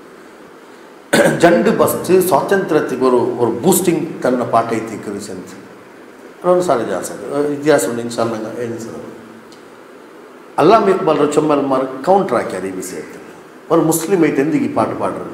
ಜಂಡು ಬಸ್ತು ಸ್ವಾತಂತ್ರ್ಯಕ್ಕೆ ஒரு ಬೂಸ್ಟಿಂಗ್ ತನ್ನ ಪಾಠ ಐತಿ ಕಲಿಸಂತ ಅದೊಂದು ಸಾರಿ ಜಾಸ್ತಿ ಇತಿಹಾಸ ಉಂಟು ಇನ್ಶಾಲ್ಲ ಎಣಿಸಿದ್ರು. ಅಲ್ಲಾಮ ಇಕ್ಬಾಲ್ ಚೊಮ್ಮಲ್ ಮಾರ್ ಕೌಂಟರ್ ಹಾಕ್ಯಾರ ಈ ವಿಷಯಕ್ಕೆ. ಅವರು ಮುಸ್ಲಿಂ ಐತೆ ಎಂದಿಗೆ ಈ ಪಾಠ ಪಾಡ್ರು.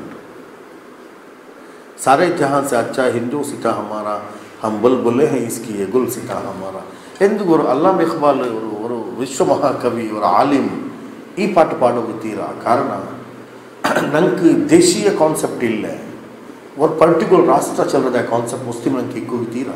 ಸಾರೇ ಜಹಾನ್ ಸೆ ಅಚ್ಚಾ ಹಿಂದೂ ಸಿತಾ ಹಮಾರ ಹಮ್ ಬುಲ್ಬುಲೆ ಹೈ ಇಸ್ಕಿ ಯೆ ಗುಲ್ ಸಿತಾ ಹಮಾರ ಎಂದಿಗೂ ಅವರು ಅಲ್ಲಾಮ ಇಕ್ಬಾಲ್ ಅವರು ವಿಶ್ವ ಮಹಾಕವಿ, ಅವರ ಆಲಿಮ್ ಈ ಪಾಠ ಪಾಡೋದು ತೀರಾ. ಕಾರಣ ನಂಗೆ ದೇಶೀಯ ಕಾನ್ಸೆಪ್ಟ್ ಇಲ್ಲ, ಒಂದು ಪರ್ಟಿಕ್ಯುಲರ್ ರಾಷ್ಟ್ರ ಚಲದ ಕಾನ್ಸೆಪ್ಟ್ ಮುಸ್ಲಿಂ ನಂಗೆ ಇಕ್ಕೋಗಿ ತೀರಾ.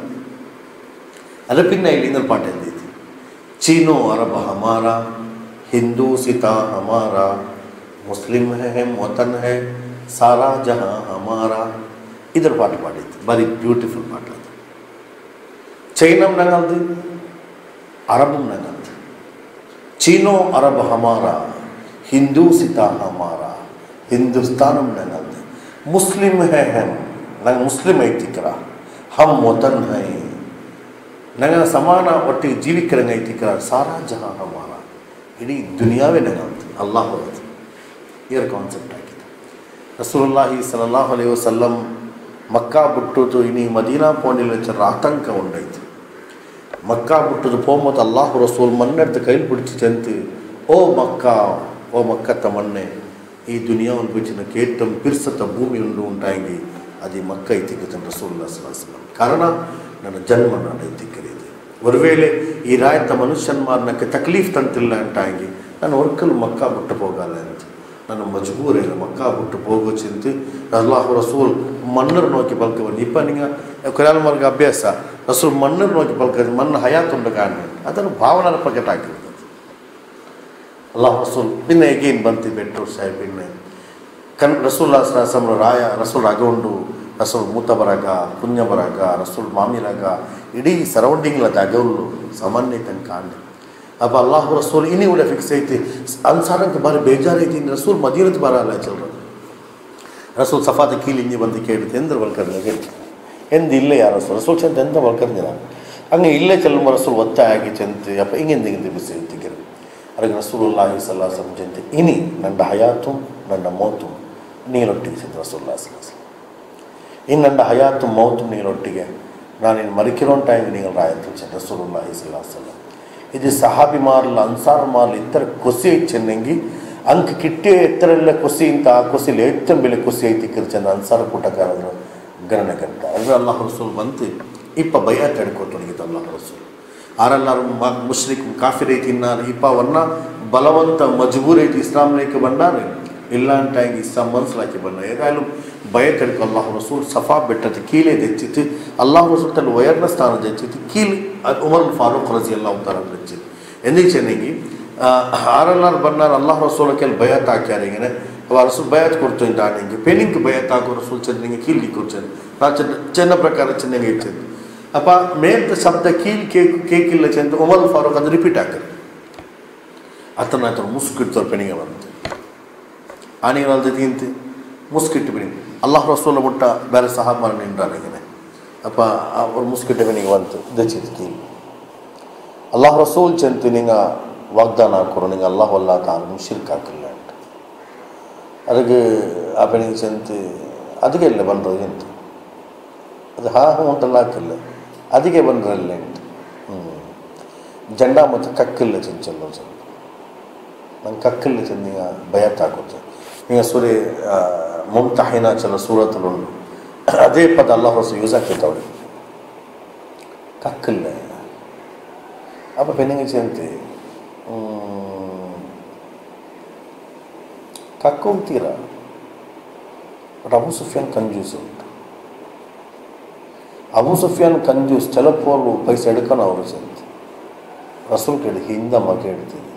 ಅದ ಪಿನ್ನ ಇಲ್ಲಿಂದ ಪಾಠ ಎಂದೈತಿ. ಚೀನೋ ಅರಬ ಹಮಾರ ಹಿಂದೂ ಸಿತಾ ಹಮಾರ ಮುಸ್ಲಿಂ ಹೇ ವತನ್ ಹೇ ಸಾರಾ ಜಹಾ ಹಮಾರ ಇದರ ಪಾಠ ಪಾಡಿತ್ತು. ಭಾರಿ ಬ್ಯೂಟಿಫುಲ್ ಪಾಠ ಅದು. ಚೈನಂ ನಂಗಲ್ದು, ಅರಬಂ ನಂಗಲ್ದು. ಚೀನೋ ಅರಬ ಹಮಾರ ಹಿಂದೂ ಸಿತಾ ಹಮಾರ ಹಿಂದೂಸ್ತಾನಂ ನಂಗಲ್ದು. ಮುಸ್ಲಿಂ ಹೇ ಹೆಮ್ ನಂಗೆ ಮುಸ್ಲಿಂ ಐತಿಕ್ರ, ಹಮ್ ವತನ್ ಹೈ ನಂಗೆ ಸಮಾನ ಒಟ್ಟಿಗೆ ಜೀವಿಕರಂಗೆ ಐತಿಕ್ರ, ಸಾರಾ ಜಹಾ ಹಮಾರ ಇಡೀ ದುನಿಯಾವೇ ನಂಗಲ್ದು. ಅಲ್ಲಾಹ್ ಹೋಗುತ್ತೆ ಇದರ ಕಾನ್ಸೆಪ್ಟ್ ಆಗಿದೆ. ರಸೂಲುಲ್ಲಾಹಿ ಸಲ್ಲಲ್ಲಾಹು ಅಲೈಹಿ ವಸಲ್ಲಂ ಮಕ್ಕಾ ಬಿಟ್ಟುದು ಇನಿ ಮದೀನಾ ಪೋಂಡಿಲ ಚರ ಆತಂಕ ಉಂಡೈತು. ಮಕ್ಕಾ ಬಿಟ್ಟದು ಪೋಮತ್ ಅಲ್ಲಾಹು ರಸೂಲ್ ಮನ್ನೆಡ್ದು ಕೈಲಿ ಬಿಡಿಸಿ ಚಂತು ಓ ಮಕ್ಕತ್ತ ಮಣ್ಣೆ ಈ ದುನಿಯಾವನ್ನು ಬಿಚ್ಚಿನ ಕೇಟಂ ಪಿರ್ಸತ ಭೂಮಿ ಉಂಟಾಗಿ ಅದು ಮಕ್ಕ ಐತಿಕ್ಕತನ ರಸೂಲುಲ್ಲಾಹಿ ಸಲ್ಲಲ್ಲಾಹು ಅಲೈಹಿ ವಸಲ್ಲಂ. ಕಾರಣ ನನ್ನ ಜನ್ಮ ನಾನು ಐತಿಕ್ಕರಿದೆ. ಒಂದು ವೇಳೆ ಈ ರಾಯತ ಮನುಷ್ಯನ್ಮಾರ್ನಕ್ಕೆ ತಕ್ಲೀಫ್ ತಂತಿಲ್ಲ ಅಂಟಾಗಿ ನಾನು ಹೊರ್ಕಲು ಮಕ್ಕಾ ಬಿಟ್ಟು ಹೋಗಲ್ಲ ಅಂತ ನನ್ನ ಮಜಬೂರ್ ಇಲ್ಲ. ಮಕ್ಕಾ ಬಿಟ್ಟು ಹೋಗೋ ಚಿಂತೆ ಅಲ್ಲಾಹು ರಸೂಲ್ ಮಣ್ಣರು ನೋಕಿ ಬಲ್ಕವನು ಇಪ್ಪ ನಿಂಗೆ ಕೊಲಾಲ ಮಾರ್ಗ ಅಭ್ಯಾಸ ರಸೂಲ್ ಮಣ್ಣರು ನೋಕಿ ಬಲ್ಕ ಮಣ್ಣು ಹಯಾತುಂಡ ಕಾರಣ ಅದನ್ನು ಭಾವನಾರ ಪ್ರಕಟ ಆಗಿರ್ತದೆ. ಅಲ್ಲಾಹು ರಸೂಲ್ ಪಿನ್ನ ಎಗೇನ್ ಬಂತು ಬೆಟ್ರೋರ್ ಸಾಹೇಬ್ ಪಿನ್ನ ರಸೂಲ್ಲಾ ಸಮರ ರಾಯ ರಸೂಲ್ ಅಗೊಂಡು ರಸೂಲ್ ಮೂತ ಬರಾಗ ಪುಣ್ಯ ಬರಾಗ ರಸೂಲ್ ಮಾಮಿರಾಗ ಇಡೀ ಸರೌಂಡಿಂಗ್ಲದ ಅಗೌಲು ಸಾಮಾನ್ಯ ತನಕ ಕಾಂಡೆ. अब अल्लाह रसूल इन्हीं उड़े फिक्स थी अंसार के बारे बेजार थी. रसूल मदीनत बारा अल्लाह चल रहा रसूल सफ़ात कील इंजी बंद केड़ते ಎಂದ್ರ ಬಲ್ಕರ್ನಿಗೆ ಎಂದು ಇಲ್ಲೇ ಯಾರು ರಸೂಲ್ ಚಂತ ಎಂತ ಬಲ್ಕರ್ನಿಲ್ಲ ಹಂಗೆ ಇಲ್ಲೇ ಚೆಲ್ಲುವ ರಸೂಲ್ ಒತ್ತಾಯ ಆಗಿ ಚಂತೆ ಅಪ್ಪ ಹಿಂಗೆಂದಿಗಿಂತ ಬಿಸಿ ಇರ್ತಿಗೆರು ಅದಕ್ಕೆ ರಸೂಲುಲ್ಲಾಹಿ ಸಲ್ಲಲ್ಲಾಹು ಅಲೈಹಿ ವಸಲ್ಲಂ ಚಂತೆ ಇನಿ ನನ್ನ ಹಯಾತು ನನ್ನ ಮೌತು ನೀರೊಟ್ಟಿಗೆ ಚಂತ ರಸೂಲುಲ್ಲಾಹಿ ಸಲ್ಲಲ್ಲಾಹು ಅಲೈಹಿ ವಸಲ್ಲಂ ಇನ್ನು ನನ್ನ ಹಯಾತು ಮೌತು ನೀರೊಟ್ಟಿಗೆ ನಾನು ಇನ್ನು ಮರಿಕಿರೋ ಟೈಮ್ ನೀವು ರಾಯತು ಚಂತ ರಸೂಲುಲ್ಲಾಹಿ ಸಲ್ಲಲ್ಲಾಹು ಅಲೈಹಿ ವಸಲ್ಲಂ ಇದು ಸಹಾಬಿ ಮಾರ್ಲ ಅನ್ಸಾರ್ ಮಾರ್ಲ ಇತ್ತರ ಕೊಸಿ ಚೆನ್ನಂಗಿ ಅಂಕ ಕಿಟ್ಟೆ ಎತ್ತರೆಲ್ಲ ಕೊಸಿ ಇಂತ ಆ ಕೊಸಿಲಿ ಎತ್ತನ ಬೆಲೆ ಕೊಸಿ ಐತಿ ಚಂದ ಅನ್ಸಾರ ಕೂಟಕಾರರು ಗಣನೆ ಕಂತ ಅದ್ರ ಅಲ್ಲಾಹ್ ರಸೂಲ್ ಬಂತು ಇಪ್ಪ ಬಯಾತ್ ಎಡ್ಕೊತೊಡಗಿತ್ತು ಅಲ್ಲಾಹ್ ರಸೂಲ್ ಆರೆಲ್ಲಾರು ಮುಶ್ರಿಕ್ ಕಾಫಿರ್ ಐತಿ ಇನ್ನಾರು ಇಪ್ಪವನ್ನ ಬಲವಂತ ಮಜಬೂರ್ ಐತಿ ಇಸ್ಲಾಂಲೇಕ ಬಂದಾರೆ ಇಲ್ಲ ಅಂಟಾಗಿ ಇಸ್ಲಾಂ ಮನ್ಸಲಾಕಿ ಬಂದ ಏಗಾಲು ಬಯತ್ ಎಡ್ಕೊ ಅಲ್ಲಾಹ್ ರಸೂಲ್ ಸಫಾ ಬೆಟ್ಟದ ಕೀಲೇ ತೆಚ್ಚಿತ್ತು ಅಲ್ಲಾಹ್ ರಸೂಲ್ ತನ್ನ ವಯರ್ನ ಸ್ಥಾನ ತೆಚ್ಚಿತ್ತು ಕೀಲ್ ಉಮರ್ ಫಾರೂಕ್ ರಜಿಯಲ್ಲಾಹು ತಆಲಾ ತೆಚ್ಚಿತ್ತು ಎಂದಿಗೆ ಚೆನ್ನಾಗಿ ಆರೆಲ್ಲಾರು ಬಂದಾರ ಅಲ್ಲಾಹ್ ರಸೂಲ ಕೆಲ ಬಯತ್ ಹಾಕ್ಯಾರ ಹಿಂಗೆ ಅವ ರಸೂಲ್ ಬಯತ್ ಕೊಡ್ತು ಇಂತ ಆನಿಗೆ ಪೆನಿಂಗ್ ಬಯತ್ ಹಾಕೋ ರಸೂಲ್ ಚೆನ್ನಂಗೆ ಕೀಲಿ ಕೊಡ್ಚಂದು ಚೆನ್ನ ಪ್ರಕಾರ ಚೆನ್ನಂಗೆ ಇಚ್ಚಿದ್ದು ಅಪ್ಪ ಮೇಲ್ತ ಶಬ್ದ ಕೀಲ್ ಕೇಕಿಲ್ಲ ಚೆಂದ ಉಮರ್ ಫಾರೂಕ್ ಅದು ರಿಪೀಟ್ ಹಾಕರು ಅತನ ಆತನ ಮುಸ್ಕಿಡ್ತವ್ರು ಪೆನಿಗೆ ಬಂತು ಆನೆಗಳಲ್ದ ತಿಂತು ಮುಸ್ಕಿಟ್ಟು ಬಿಡಿ ಅಲ್ಲಾಹ್ ರಸೂಲ ಮುಟ್ಟ ಬೇರೆ ಸಹಾಬಾರ ನಿಂಡ್ರಾನಿಗೆ ಅಪ್ಪ ಅವ್ರು ಮುಸ್ಕಿಟ್ಟ ಬೆನಿಗೆ ಬಂತು ದಚ್ಚಿತ್ತು ಕೀಲು ಅಲ್ಲಾಹ್ ರಸೂಲ್ ಚೆಂತು ನಿಂಗೆ ವಾಗ್ದಾನ ಹಾಕೋರು ನಿಂಗೆ ಅಲ್ಲಾಹ್ ಅಲ್ಲಾ ತಾನು ಶಿರ್ಕ್ ಹಾಕಿಲ್ಲ ಅಂತ ಅದಕ್ಕೆ ಆ ಬೆನಿಗೆ ಚೆಂತು ಅದಕ್ಕೆ ಇಲ್ಲ ಬಂದರು ಎಂತ ಅದು ಹ್ಞೂ ಅಂತಲ್ಲ ಹಾಕಿಲ್ಲ ಅದಕ್ಕೆ ಬಂದ್ರಲ್ಲ ಅಂತ ಜಂಡ ಮತ್ತು ಕಕ್ಕಿಲ್ಲ ಚೆಂಚಲ್ಲ ಸ್ವಲ್ಪ ನಂಗೆ ಕಕ್ಕಿಲ್ಲ ಚೆಂದ ನೀವು ಬಯತ್ ಹಾಕೋದು ನೀವು ಸೂರ್ಯ ಮುಮ್ತಹಿನಾ ಚಲ ಸೂರತುಂಡು ಅದೇ ಪದ ಅಲ್ಲಾಹ್ ರಸೂಲ್ ಯೂಸ್ ಆಗ್ತೈತೆ ಅವ್ರಿಗೆ ಕಕ್ಕಿಲ್ಲ ಅಪ್ಪ ಬೆನ್ನಿಗೆ ಚೆಂತಿ ಕಕ್ಕೊಂತೀರ. ಬಟ್ ಅಬು ಸುಫಿಯಾನ್ ಕಂಜೂಸ್ ಉಂಟು. ಅಬು ಸುಫಿಯಾನ್ ಕಂಜೂಸ್ ಚೆಲಪೋರು ಪೈಸೆ ಎಡ್ಕೊಂಡು ಅವರು ಚೆಂತ ರಸೂಲ್ ಕೇಳಿ ಹಿಂದ ಮಗೆ ಎಡ್ತಿದೆ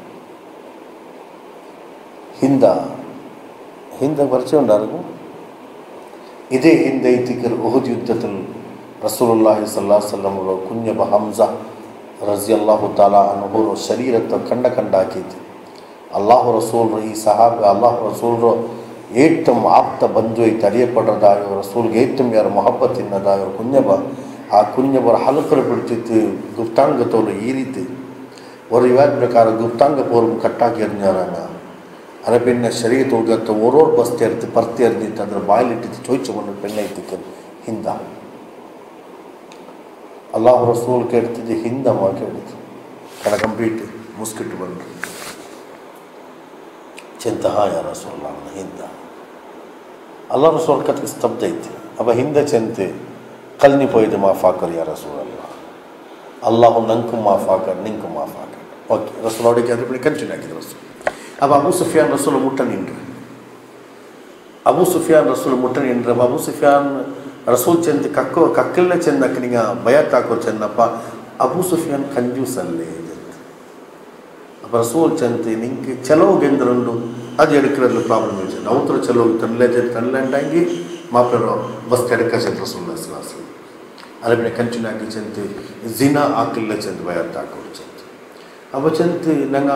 ಹಿಂದ ಪರಿಚಯ ಉಂಟಾರು. ಇದೇ ಹಿಂದೆ ಐತಿಕರ್ ಉಹುದ್ ಯುದ್ಧದಲ್ಲಿ ರಸೂಲುಲ್ಲಾಹಿ ಸಲ್ಲಲ್ಲಾಹು ಅಲೈಹಿ ವಸಲ್ಲಂ ಕುಂಜಬ ಹಮ್ಜಾ ರಜಿಯಲ್ಲಾಹು ತಾಲಾ ಅನ್ನೋರು ಶರೀರத்தை ಕಂಡ ಹಾಕಿತ್ತು. ಅಲ್ಲಾಹು ರಸೂಲ್ರು ಈ ಸಹಾಬ ಅಲ್ಲಾಹು ರಸೂಲ್ರು ഏറ്റവും ಆಪ್ತ ಬಂಧುವಾಯ್ತು അറിയപ്പെട്ടതായ റസൂൽಗೆ ഏറ്റവും ಯಾರು ಮೊಹಬ್ಬತ್ತಿನದಾಯ ಕುಂಜಬ ಆ ಕುಂಜಬರ ಹಲಕರು ಬಿಡ್ತಿತ್ತು ಗುಪ್ತಾಂಗತೋಲು ಈ ರೀತಿ ஒரு ರಿವಾಯತ್ ಪ್ರಕಾರ ಗುಪ್ತಾಂಗ ಪೋರು ಕಟ್ಟಾಕಿ ಎರಿഞ്ഞാറാണ്. ಅರೆ പിന്നെ ಶರೀರತ್ ಹೋಗತ್ತ ಓರೋರು ಬಸ್ತಿ ಇರ್ತಿ ಪರ್ತಿ ಎರಿഞ്ഞിട്ട് ಅದರ ಬಾಯಲ್ಲಿಟ್ಟಿತ್ತು ಚೋಯ್ಚುಕೊಂಡು ಪೆಣ್ಣೈತಿಕ್ಕರು ಹಿಂದ ಅಲ್ಲಾಹು ರಸೂಲ್ ಕೇಳ್ತಿದ್ದೆ ಹಿಂದಮ್ಮ ಕೇಳಿತು ಕಡ ಕಂಪ್ಲೀಟ್ ಮುಸ್ಕಿಟ್ಟು ಬಂದರು ಚೆಂತಹ ಯಾ ರಸೂಲ್ ಹಿಂದ ಅಲ್ಲಾಹ್ ರಸೂಲ್ ಕತ್ತಿಗೆ ಸ್ತಬ್ಧ ಐತಿ ಅವ ಹಿಂದೆ ಚೆಂತೆ ಕಲ್ನಿ ಪೋಯ್ದು ಮಾಫಾಕರ್ ಯಾ ರಸೂಲ್ ಅಲ್ಲಾಹು ನಂಕು ಮಾಫಾಕರ್ ನಿಂಕು ಮಾಫಾಕರ್. ಓಕೆ ರಸೂಲ್ ಅವರಿಗೆ ಅದ್ರ ಬಳಿ ಕಂಟಿನ್ಯೂ ಆಗಿದ್ರು ರಸೂಲ್. ಅವ ಅಬು ಸುಫಿಯಾನ್ ರಸೂಲ್ ಮುಟ್ಟ ನಿಂಡ್ರು. ಅಬು ಸುಫಿಯಾನ್ ರಸೂಲ್ ಮುಟ್ಟ ನಿಂಡ್ರು. ಅಬು ಸುಫಿಯಾನ್ ರಸೂಲ್ ಚೆಂದ ಕಕ್ಕಲ್ಲೇ ಚೆಂದ ಅಕ್ಕನಿಗೆ ಬಯತ್ ಹಾಕೋ ಚೆನ್ನಪ್ಪ ಅಬು ಸುಫಿಯಾನ್ ಕಂಜೂಸಲ್ಲೇ ಅಪ್ಪ ರಸೂಲ್ ಚೆಂತೆ ನಿಂಗೆ ಚಲೋ ಗೆಂದ್ರಂಡು ಅದು ಎಡಕ್ರಲ್ಲಿ ಪ್ರಾಬ್ಲಮ್ ಇದೆ. ಅವತರ ಚಲೋ ತನ್ನಲೆಂಡಾಗಿ ಮಾಪರೋ ಬಸ್ ಎಡಕ ಚೆಂದ ರಸೂಲ್ ಅಸ್ಲಾಸು ಅರೆ ಕಂಟಿನ್ಯೂ ಆಗಿ ಚೆಂತೆ ಜಿನಾ ಆಕಿಲ್ಲ ಚೆಂದ ಬಯತ್ ಹಾಕೋರು ಚೆಂದ ಅವ ಚೆಂತೆ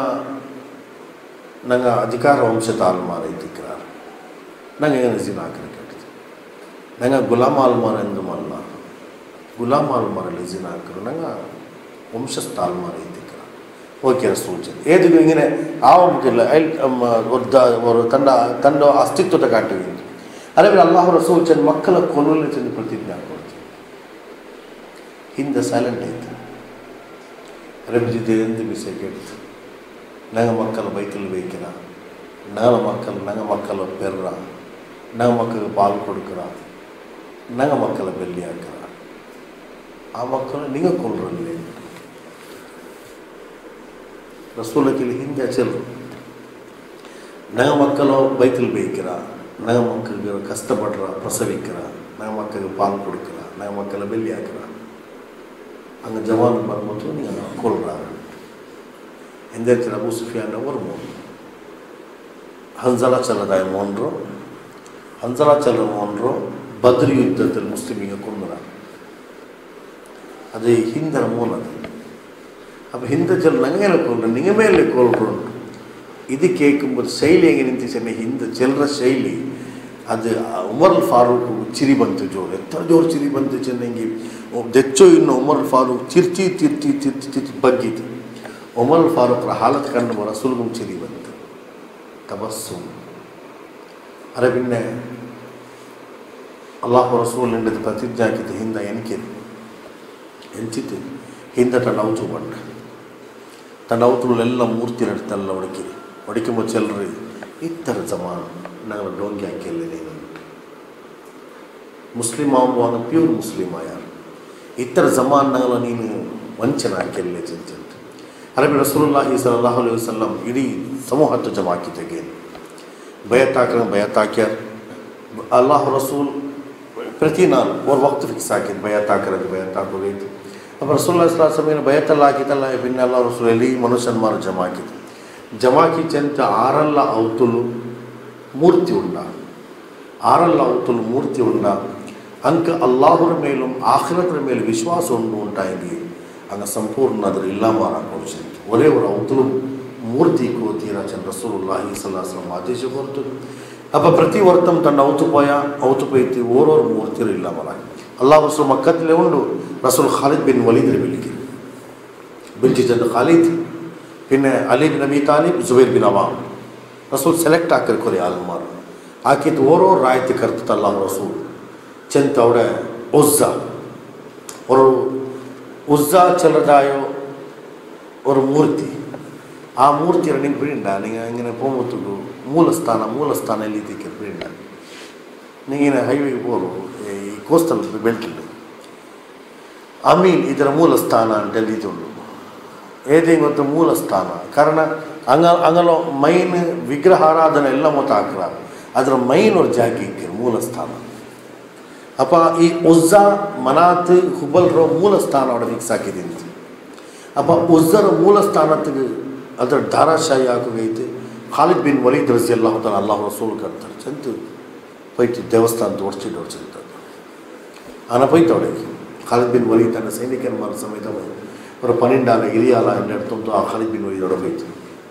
ನಂಗೆ ಅಧಿಕಾರ ವಂಶದ ಆಲ್ಮಾರ ಇದ್ದಿಕ್ರಾರ ನಂಗೆ ಏನು ಜಿನಾ ಹಾಕಿನ ಕೇಳಿದೆ ನಂಗೆ ಗುಲಾಮ ಆಲ್ಮಾರ ಎಂದು ಮಲ್ಲ ಗುಲಾಮ ಆಲ್ಮಾರಲ್ಲಿ ಜಿನಾ ಹಾಕರು ನಂಗೆ ವಂಶಸ್ಥ ಆಲ್ಮಾರ ಇದ್ದಿಕ್ರ. ಓಕೆ ಸೂಚನೆ ಏದಿಗೂ ಹಿಂಗೆ ಆವಕ್ಕಿಲ್ಲ ஒரு ತಂಡ ಅಸ್ತಿತ್ವದ ಕಾಟಿದೆ. ಅದೇ ಅಲ್ಲಾಹು ರಸೂಲ್ ಚೆಂದ ಮಕ್ಕಳ ಕೊಲ್ಲಲು ಚೆಂದ ಪ್ರತಿಜ್ಞೆ ಹಾಕೊಡ್ತೀವಿ. ಹಿಂದೆ ಸೈಲೆಂಟ್ ಐತೆ ರೆಬ್ಜಿದೆ ಎಂದು ವಿಷಯ ಕೇಳ್ತು ನಂಗೆ ಮಕ್ಕಳು ಬೈಕಲ್ಲಿ ಬೇಕಿರ ನಂಗೆ ಮಕ್ಕಳು ಪೆರ್ರ ನಂಗೆ ಮಕ್ಕಳಿಗೆ ಪಾಲು ಕೊಡ್ಕರ ನಂಗೆ ಮಕ್ಕಳ ಬೆಲ್ಲಿ ಹಾಕರ ಆ ಮಕ್ಕಳು ನಿಂಗೆ ಕೊಲ್ಲರಲ್ಲಿ ರಸೂಲಕ್ಕೆ ಹಿಂದೆ ಚೆಲ್ಲರು ನಂಗೆ ಮಕ್ಕಳು ಬೈಕಲ್ಲಿ ಬೇಕಿರ ನಂಗೆ ಮಕ್ಕಳಿಗೆ ಕಷ್ಟಪಡ್ರ ಪ್ರಸವಿಕ್ಕರ ನಂಗೆ ಮಕ್ಕಳಿಗೆ ಪಾಲು ಕೊಡ್ಕರ ನಂಗೆ ಮಕ್ಕಳ ಬೆಲ್ಲಿ ಹಾಕರ ಹಂಗೆ ಜವಾನ್ ಬಂದ್ಬಿಟ್ಟು ನೀವು ಕೊಲ್ರಾರ ಎಂದೇಳ್ತಾರೆ. ಅಬು ಸುಫಿಯಾನ್ ಅವರು ಹಂಜಲಾಚಲದಾಯ ಮೋನ್ರು ಹಂಜಲಾಚಲ ಮೋನ್ರು ಬದ್ರಿ ಯುದ್ಧದಲ್ಲಿ ಮುಸ್ಲಿಮಿಗೆ ಕೊಂದ್ರ ಅದೇ ಹಿಂದರ ಮೂಲ அப்போ ಹಿಂದೆ ಚೆಲ್ಲ ನಂಗೆ ಕೊಲ್ರು ನಿಂಗೆ ಮೇಲೆ ಕೊಲ್ರು ಇದು ಕೇಳ್ಕೊಂಬೋದು ಶೈಲಿ ಹೇಗೆ ನಿಂತು ಚೆನ್ನ ಹಿಂದೆ ಚೆಲ್ಲರ ಶೈಲಿ ಅದು ಉಮರ್ ಫಾರೂಕ್ ಚಿರಿ ಬಂತು ಜೋರು ಎತ್ತರ ಜೋರು ಚಿರಿ ಬಂತು ಚೆನ್ನಂಗಿ ದೆಚ್ಚೋ ಇನ್ನು ಉಮರ್ ಫಾರೂಕ್ ತಿರ್ಚಿ ಬಗ್ಗಿತು. ಉಮರ್ ಫಾರೂಕ್ರ ಹಾಲತ್ ಕಂಡು ರಸೂಲ್ಗೂ ಚಿರಿ ಬಂತು ತಬಸ್ಸು ಅರೆ ಪಿನ್ನೆ ಅಲ್ಲಾಹು ರಸೂಲ್ ನಿಂಡದ ಪ್ರತಿಜ್ಞೆ ಹಾಕಿದ್ದು ಹಿಂದೆ ಎಂಚಿತ್ತು ಹಿಂದೆ ತನ್ನ ಔತು ಬಂಡ ತನ್ನ ಔತುಗಳೆಲ್ಲ ಮೂರ್ತಿ ನಡ್ತಲ್ಲ ಒಡಕಿಂಬ ಚೆಲ್ಲರಿ ಇತ್ತರ ಜಮಾನ್ ನಂಗೆ ಡೋಂಗಿ ಹಾಕಿಲ್ಲ ನೀನು ಮುಸ್ಲಿಮ್ ಆಗುವಾಗ ಪ್ಯೂರ್ ಮುಸ್ಲಿಮ್ ಯಾರು ಇತ್ತರ ಜಮಾನ್ ನಂಗಲ ನೀನು ವಂಚನೆ ಹಾಕಿಲ್ಲ ಚಿಂತೆ ಅರಬಿ ರಸೂಲುಲ್ಲಾಹಿ ಸಲ್ಲಲ್ಲಾಹು ಅಲೈಹಿ ವಸಲ್ಲಂ ಇಡೀ ಸಮೂಹತ್ತು ಜಮಾಕಿ ತೆಗೇನು ಬಯತ್ ಹಾಕ್ಯಾರ ಅಲ್ಲಾಹು ರಸೂಲ್ ಪ್ರತಿ ನಾಲ್ ಅವ್ರ ವಕ್ತ ಫಿಕ್ಸ್ ಹಾಕಿದ್ದು ಬಯತ್ ಹಾಕೋದೈತಿ. ಅಪ್ಪ ರಸೂಲುಲ್ಲಾಹಿ ಸಲ್ಲಲ್ಲಾಹು ಅಲೈಹಿ ವಸಲ್ಲಂ ಬಯತೆಲ್ಲ ಹಾಕಿದ್ದಲ್ಲ ಪಿನ್ನ ಅಲ್ಲಾಹು ರಸೂಲಲ್ಲಿ ಮನುಷ್ಯನ್ಮಾರು ಜಮಾಕಿ ಚೆಂತ ಆರಲ್ಲ ಔತುಲು ಮೂರ್ತಿ ಉಂಡ ಅಂಕ ಅಲ್ಲಾಹುರ ಮೇಲೂ ಆಖಿರತರ ಮೇಲೆ ವಿಶ್ವಾಸ ಉಂಟಾಗಿ ಅಂಗ ಸಂಪೂರ್ಣ ಅದರ ಇಲ್ಲ ಮಾರಾಕೋದು ಒರೇ ஒரு ಔತುಲು ಮೂರ್ತಿ ಕೋತೀರಾ ಚೆನ್ನ ರಸೂಲುಲ್ಲಾಹಿ ಸಲ್ಲಲ್ಲಾಹು ಅಲೈಹಿ ವಸಲ್ಲಂ ಆದೇಶ ಕೊಡ್ತು. ಅಪ್ಪ ಪ್ರತಿ ವರ್ತಂ ತನ್ನ ಔತು ಪೈತಿ ಓರೋರು ಮೂರ್ತಿರು ಇಲ್ಲ ಮಾರ ಅಲ್ಲಾಹು ರಸೂಲ್ ಮಕ್ಕತ್ತಲೇ ಉಂಡು ರಸೂಲ್ ಖಾಲಿದ್ ಬಿನ್ ವಲೀದ್ ಬೆಳಿಗ್ಗೆ ಬಿಲ್ಜಿ ಜನ ಖಾಲಿದ್ പിന്നെ Ali bin Abi Talib Zubair bin Awam ರಸೂಲ್ ಸೆಲೆಕ್ಟ್ ಹಾಕಿರ್ಕೊರಿ ಆಲ್ಮಾರು ಹಾಕಿದ್ದು ಓರೋ ರಾಯ್ತಿ ಕರ್ತತ್ತು ಅಲ್ಲಾಹು ರಸೂಲ್ ಚೆಂತ ಅವಡೆ ಉಜ್ಜಾ ಚೆಲ್ಲದಾಯೋ ஒரு ಮೂರ್ತಿ ಆ ಮೂರ್ತಿ ರನ್ನಿಂಗ್ ಬಿಡಿಂಡ ನೀವು ಹಿಂಗೆ ಹೋಗ್ಬೋದು ಮೂಲಸ್ಥಾನ ಎಲ್ಲಿ ಇದಕ್ಕೆ ಬಿಡಿಂಡ ನೀನು ಹೈವೇಗೆ ಹೋರು ಈ ಕೋಸ್ಟಲ್ ಬೆಲ್ಟಲ್ಲಿ ಅಮೀನ್ ಇದರ ಮೂಲಸ್ಥಾನ ಅಂತ ಎಲ್ಲಿದ್ದುಂಡು ಏದೇ ಗೊತ್ತು ಮೂಲಸ್ಥಾನ ಕಾರಣ ಅಂಗಲೋ ಮೈನ್ ವಿಗ್ರಹಾರಾಧನೆ ಎಲ್ಲ ಮೊತ್ತ ಹಾಕ್ರ ಅದರ ಮೈನ್ ಅವ್ರ ಜಾಗ ಇಕ್ಕಿರು ಮೂಲ ಸ್ಥಾನ. ಅಪ್ಪ ಈ ಉಜ್ಜಾ ಮನಾತ್ ಹುಬಲ್ರ ಮೂಲ ಸ್ಥಾನ ಅವಡ ಫಿಕ್ಸ್ ಹಾಕಿದ್ದೀನಿ. ಅಪ್ಪ ಉಜ್ಜರ ಮೂಲ ಸ್ಥಾನಕ್ಕೆ ಅದರ ಧಾರಾಶಾಹಿ ಹಾಕೋಗೈತೆ. ಖಾಲಿದ್ ಬಿನ್ ವಲೀದ್ ರಜಿಯಲ್ಲಾಹು ತಾಲ ಅಲ್ಲಾಹು ರಸೂಲ್ ಕರ್ತಾರೆ ಚಂತು ಪೈತಿ ದೇವಸ್ಥಾನ ಓಡಿಸಿದ್ದು ಆನ ಪೈತೆ ಅವಳಿಗೆ ಖಾಲಿದ್ ಬಿನ್ ವಲೀದ್ ತನ್ನ ಸೈನಿಕರ ಸಮೇತ ಅವರು 12 ಇಲಿಯಾಲ ಎನ್ನೆಡ್ತಂದು ಆ ಖಾಲಿದ್ ಬಿನ್ ವಲೀದ್ ಹೊಡಗೈತೆ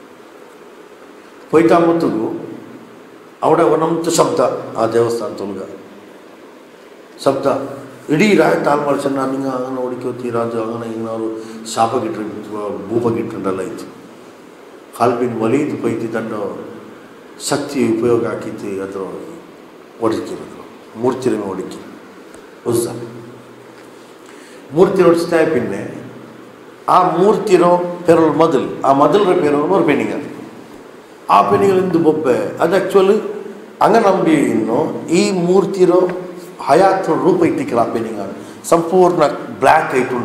ಪೈತಾ ಮುತ್ತುಗು ಅವಡೆ ಒಂದೊಂದು ಶಬ್ದ ಆ ದೇವಸ್ಥಾನ ತೊಲಗ ಶಬ್ದ ಇಡೀ ರಾಯ ತಾಲ್ಮಾರ್ ಚೆನ್ನ ಹಿಂಗೆ ಅಂಗನ ಹೊಡಿಕೋತಿ ರಾಜು ಅಂಗನ ಹಿಂಗನವರು ಶಾಪಗಿಟ್ರು ಭೂಪಗಿಟ್ರಲ್ಲ ಇತ್ತು. ಖಾಲಿದ್ ಬಿನ್ ವಲೀದ್ ಪೈತಿ ತನ್ನ ಶಕ್ತಿ ಉಪಯೋಗ ಹಾಕಿತ್ತು ಅದ್ರ ಹೊಡಿಕಿರೋದು ಮೂರ್ತಿರನ್ನು ಹೊಡಿಕಿ ಉಜ್ಜ ಮೂರ್ತಿ ಹೊಡಿಸ್ತಾ ಪಿನ್ನೆ ಆ ಮೂರ್ತಿರೋ ಪೆರಲ್ ಮೊದಲು ಆ ಮೊದಲರ ಪೇರು ஒரு பெண்ணிங்க ಆ பெண்ಣಿಗಳಿಂದ ಬೊಬ್ಬೆ ಅದು ಆ್ಯಕ್ಚುಲಿ ಹಂಗ ನಂಬಿ ಇನ್ನು ಈ ಮೂರ್ತಿರೋ ಹಯಾತ್ ರೂಪ ಇಟ್ಟಿಕ್ಕಿಲ್ಲ ಆ ಪೆಣ್ಣಿಂಗ ಸಂಪೂರ್ಣ ಬ್ಲ್ಯಾಕ್ ಐತುಂಡು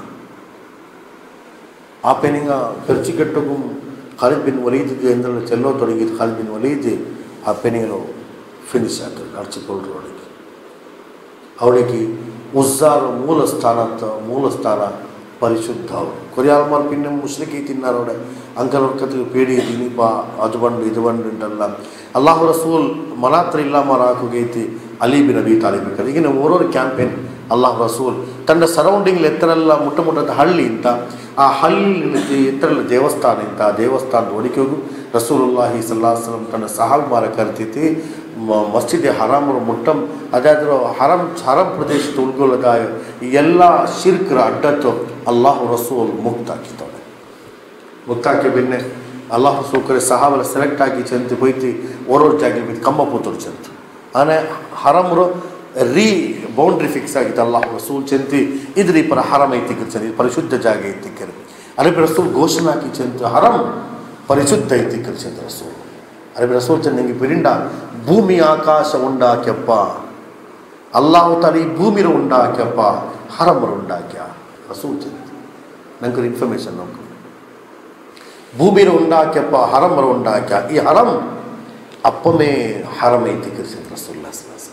ಆ ಪೆಣ್ಣಿಂಗ ಖರ್ಚು ಕಟ್ಟಗೂ ಖಾಲಿದ್ ಬಿನ್ ವಲೀದ್ಗೆ ಎಂದ್ರೆ ಚೆಲ್ಲೋ ತೊಡಗಿದ್ದು ಖಾಲಿದ್ ಬಿನ್ ವಲೀದ್ ಆ ಪೆಣ್ಣಿಗಳು ಫಿನಿಶ್ ಆಗ್ತದೆ ಅರ್ಚಿಕೊಳ್ಳರು ಅವಳಿಗೆ ಉಜ್ಜಾರ ಮೂಲ ಸ್ಥಾನ ಪರಿಶುದ್ಧ ಅವರು ಕೊರಿಯಾಲ್ಮಾರ್ ಪಿನ್ನ ಮುಸ್ಲಿಕಿ ತಿನ್ನಾರೋಡೆ ಅಂಕಲ್ ಕತ್ತಿಗೆ ಪೇಡಿ ದೀಪ ಅದು ಬಂಡು ಇದು ಬಂಡು ಉಂಟಲ್ಲ ಅಲ್ಲಾಹು ರಸೂಲ್ ಮನಾತ್ರ ಇಲ್ಲಾಮಾರ ಹಾಕುಗೈತಿ ಅಲಿ ಬಿನ್ ಅಬಿ ತಾಲಿಬ್ ಈಗಿನ ಓರೋರು ಕ್ಯಾಂಪೇನ್ ಅಲ್ಲಾಹು ರಸೂಲ್ ತನ್ನ ಸರೌಂಡಿಂಗ್ ಎತ್ತರೆಲ್ಲ ಮುಟ್ಟದ ಹಳ್ಳಿ ಇಂತ ಆ ಹಳ್ಳಿ ಎತ್ತರೆಲ್ಲ ದೇವಸ್ಥಾನ ಇಂತ ಆ ದೇವಸ್ಥಾನದ ಒಡಿಕೆಗೂ ರಸೂಲುಲ್ಲಾಹಿ ಸಲ್ಲಲ್ಲಾಹು ಅಲೈಹಿ ವಸಲ್ಲಂ ತನ್ನ ಸಹಾಬಿಮಾರ ಕರ್ತಿತಿ ಮಸ್ಜಿದ್ ಹರಾಮರ ಮುಟ್ಟಂ ಅದಾದರೂ ಹರಂ ಪ್ರದೇಶದ ಉಳ್ಗೊಳ್ಳದಾಯ ಎಲ್ಲ ಶಿರ್ಕ್ರ ಅಡ್ಡತ್ತು ಅಲ್ಲಾಹು ರಸೂಲ್ ಮುಕ್ತಾಕಿ ಬಿನ್ನೆ ಅಲ್ಲಾಹು ರಸೂಲ್ ಕರೆ ಸಹಾಬಲ ಸೆಲೆಕ್ಟ್ ಆಗಿ ಚಂತಿ ಬೈತಿ ಓರೋರು ಜಾಗಿ ಬಿದ್ದು ಕಮ್ಮ ಪೂತರು ಚಂತ ಆನೆ ಹರಮ್ರು ಬೌಂಡ್ರಿ ಫಿಕ್ಸ್ ಆಗಿತ್ತು ಅಲ್ಲಾಹು ರಸೂಲ್ ಚಂತಿ ಇದ್ರಿ ಪರ ಹರಮ್ ಐತಿಕ್ಕರು ಚಂದ ಪರಿಶುದ್ಧ ಜಾಗ ಐತಿಕ್ಕರು ಅರಬಿ ರಸೂಲ್ ಘೋಷಣೆ ಹಾಕಿ ಚಂತ ಹರಮ್ ಪರಿಶುದ್ಧ ಐತಿಕ್ಕರು ಚಂದ ರಸೂಲ್ ಅರಬಿ ರಸೂಲ್ ಚಂದ ನಿಂಗೆ ಪಿರಿಂಡ ಭೂಮಿ ಆಕಾಶ ಉಂಡಾಕ್ಯಪ್ಪ ಅಲ್ಲಾಹು ತಾಲ ಈ ಭೂಮಿರು ಉಂಡಾಕ್ಯಪ್ಪ ಹರಮರು ಉಂಡಾಕ್ಯ ರಸೂಲ್ ಚಂದ ನಂಗೆ ಇನ್ಫಾರ್ಮೇಶನ್ ನೋಡ್ಕೊ ಭೂಮಿರು ಉಂಡಾಕ್ಯಪ್ಪ ಹರಮರು ಉಂಡಾಕ್ಯ ಈ ಹರಮ್ ಅಪ್ಪಮೇ ಹರಮ್ ಐತಿಕ್ಕರು ಚಂದ ರಸೂಲ್ಲಾ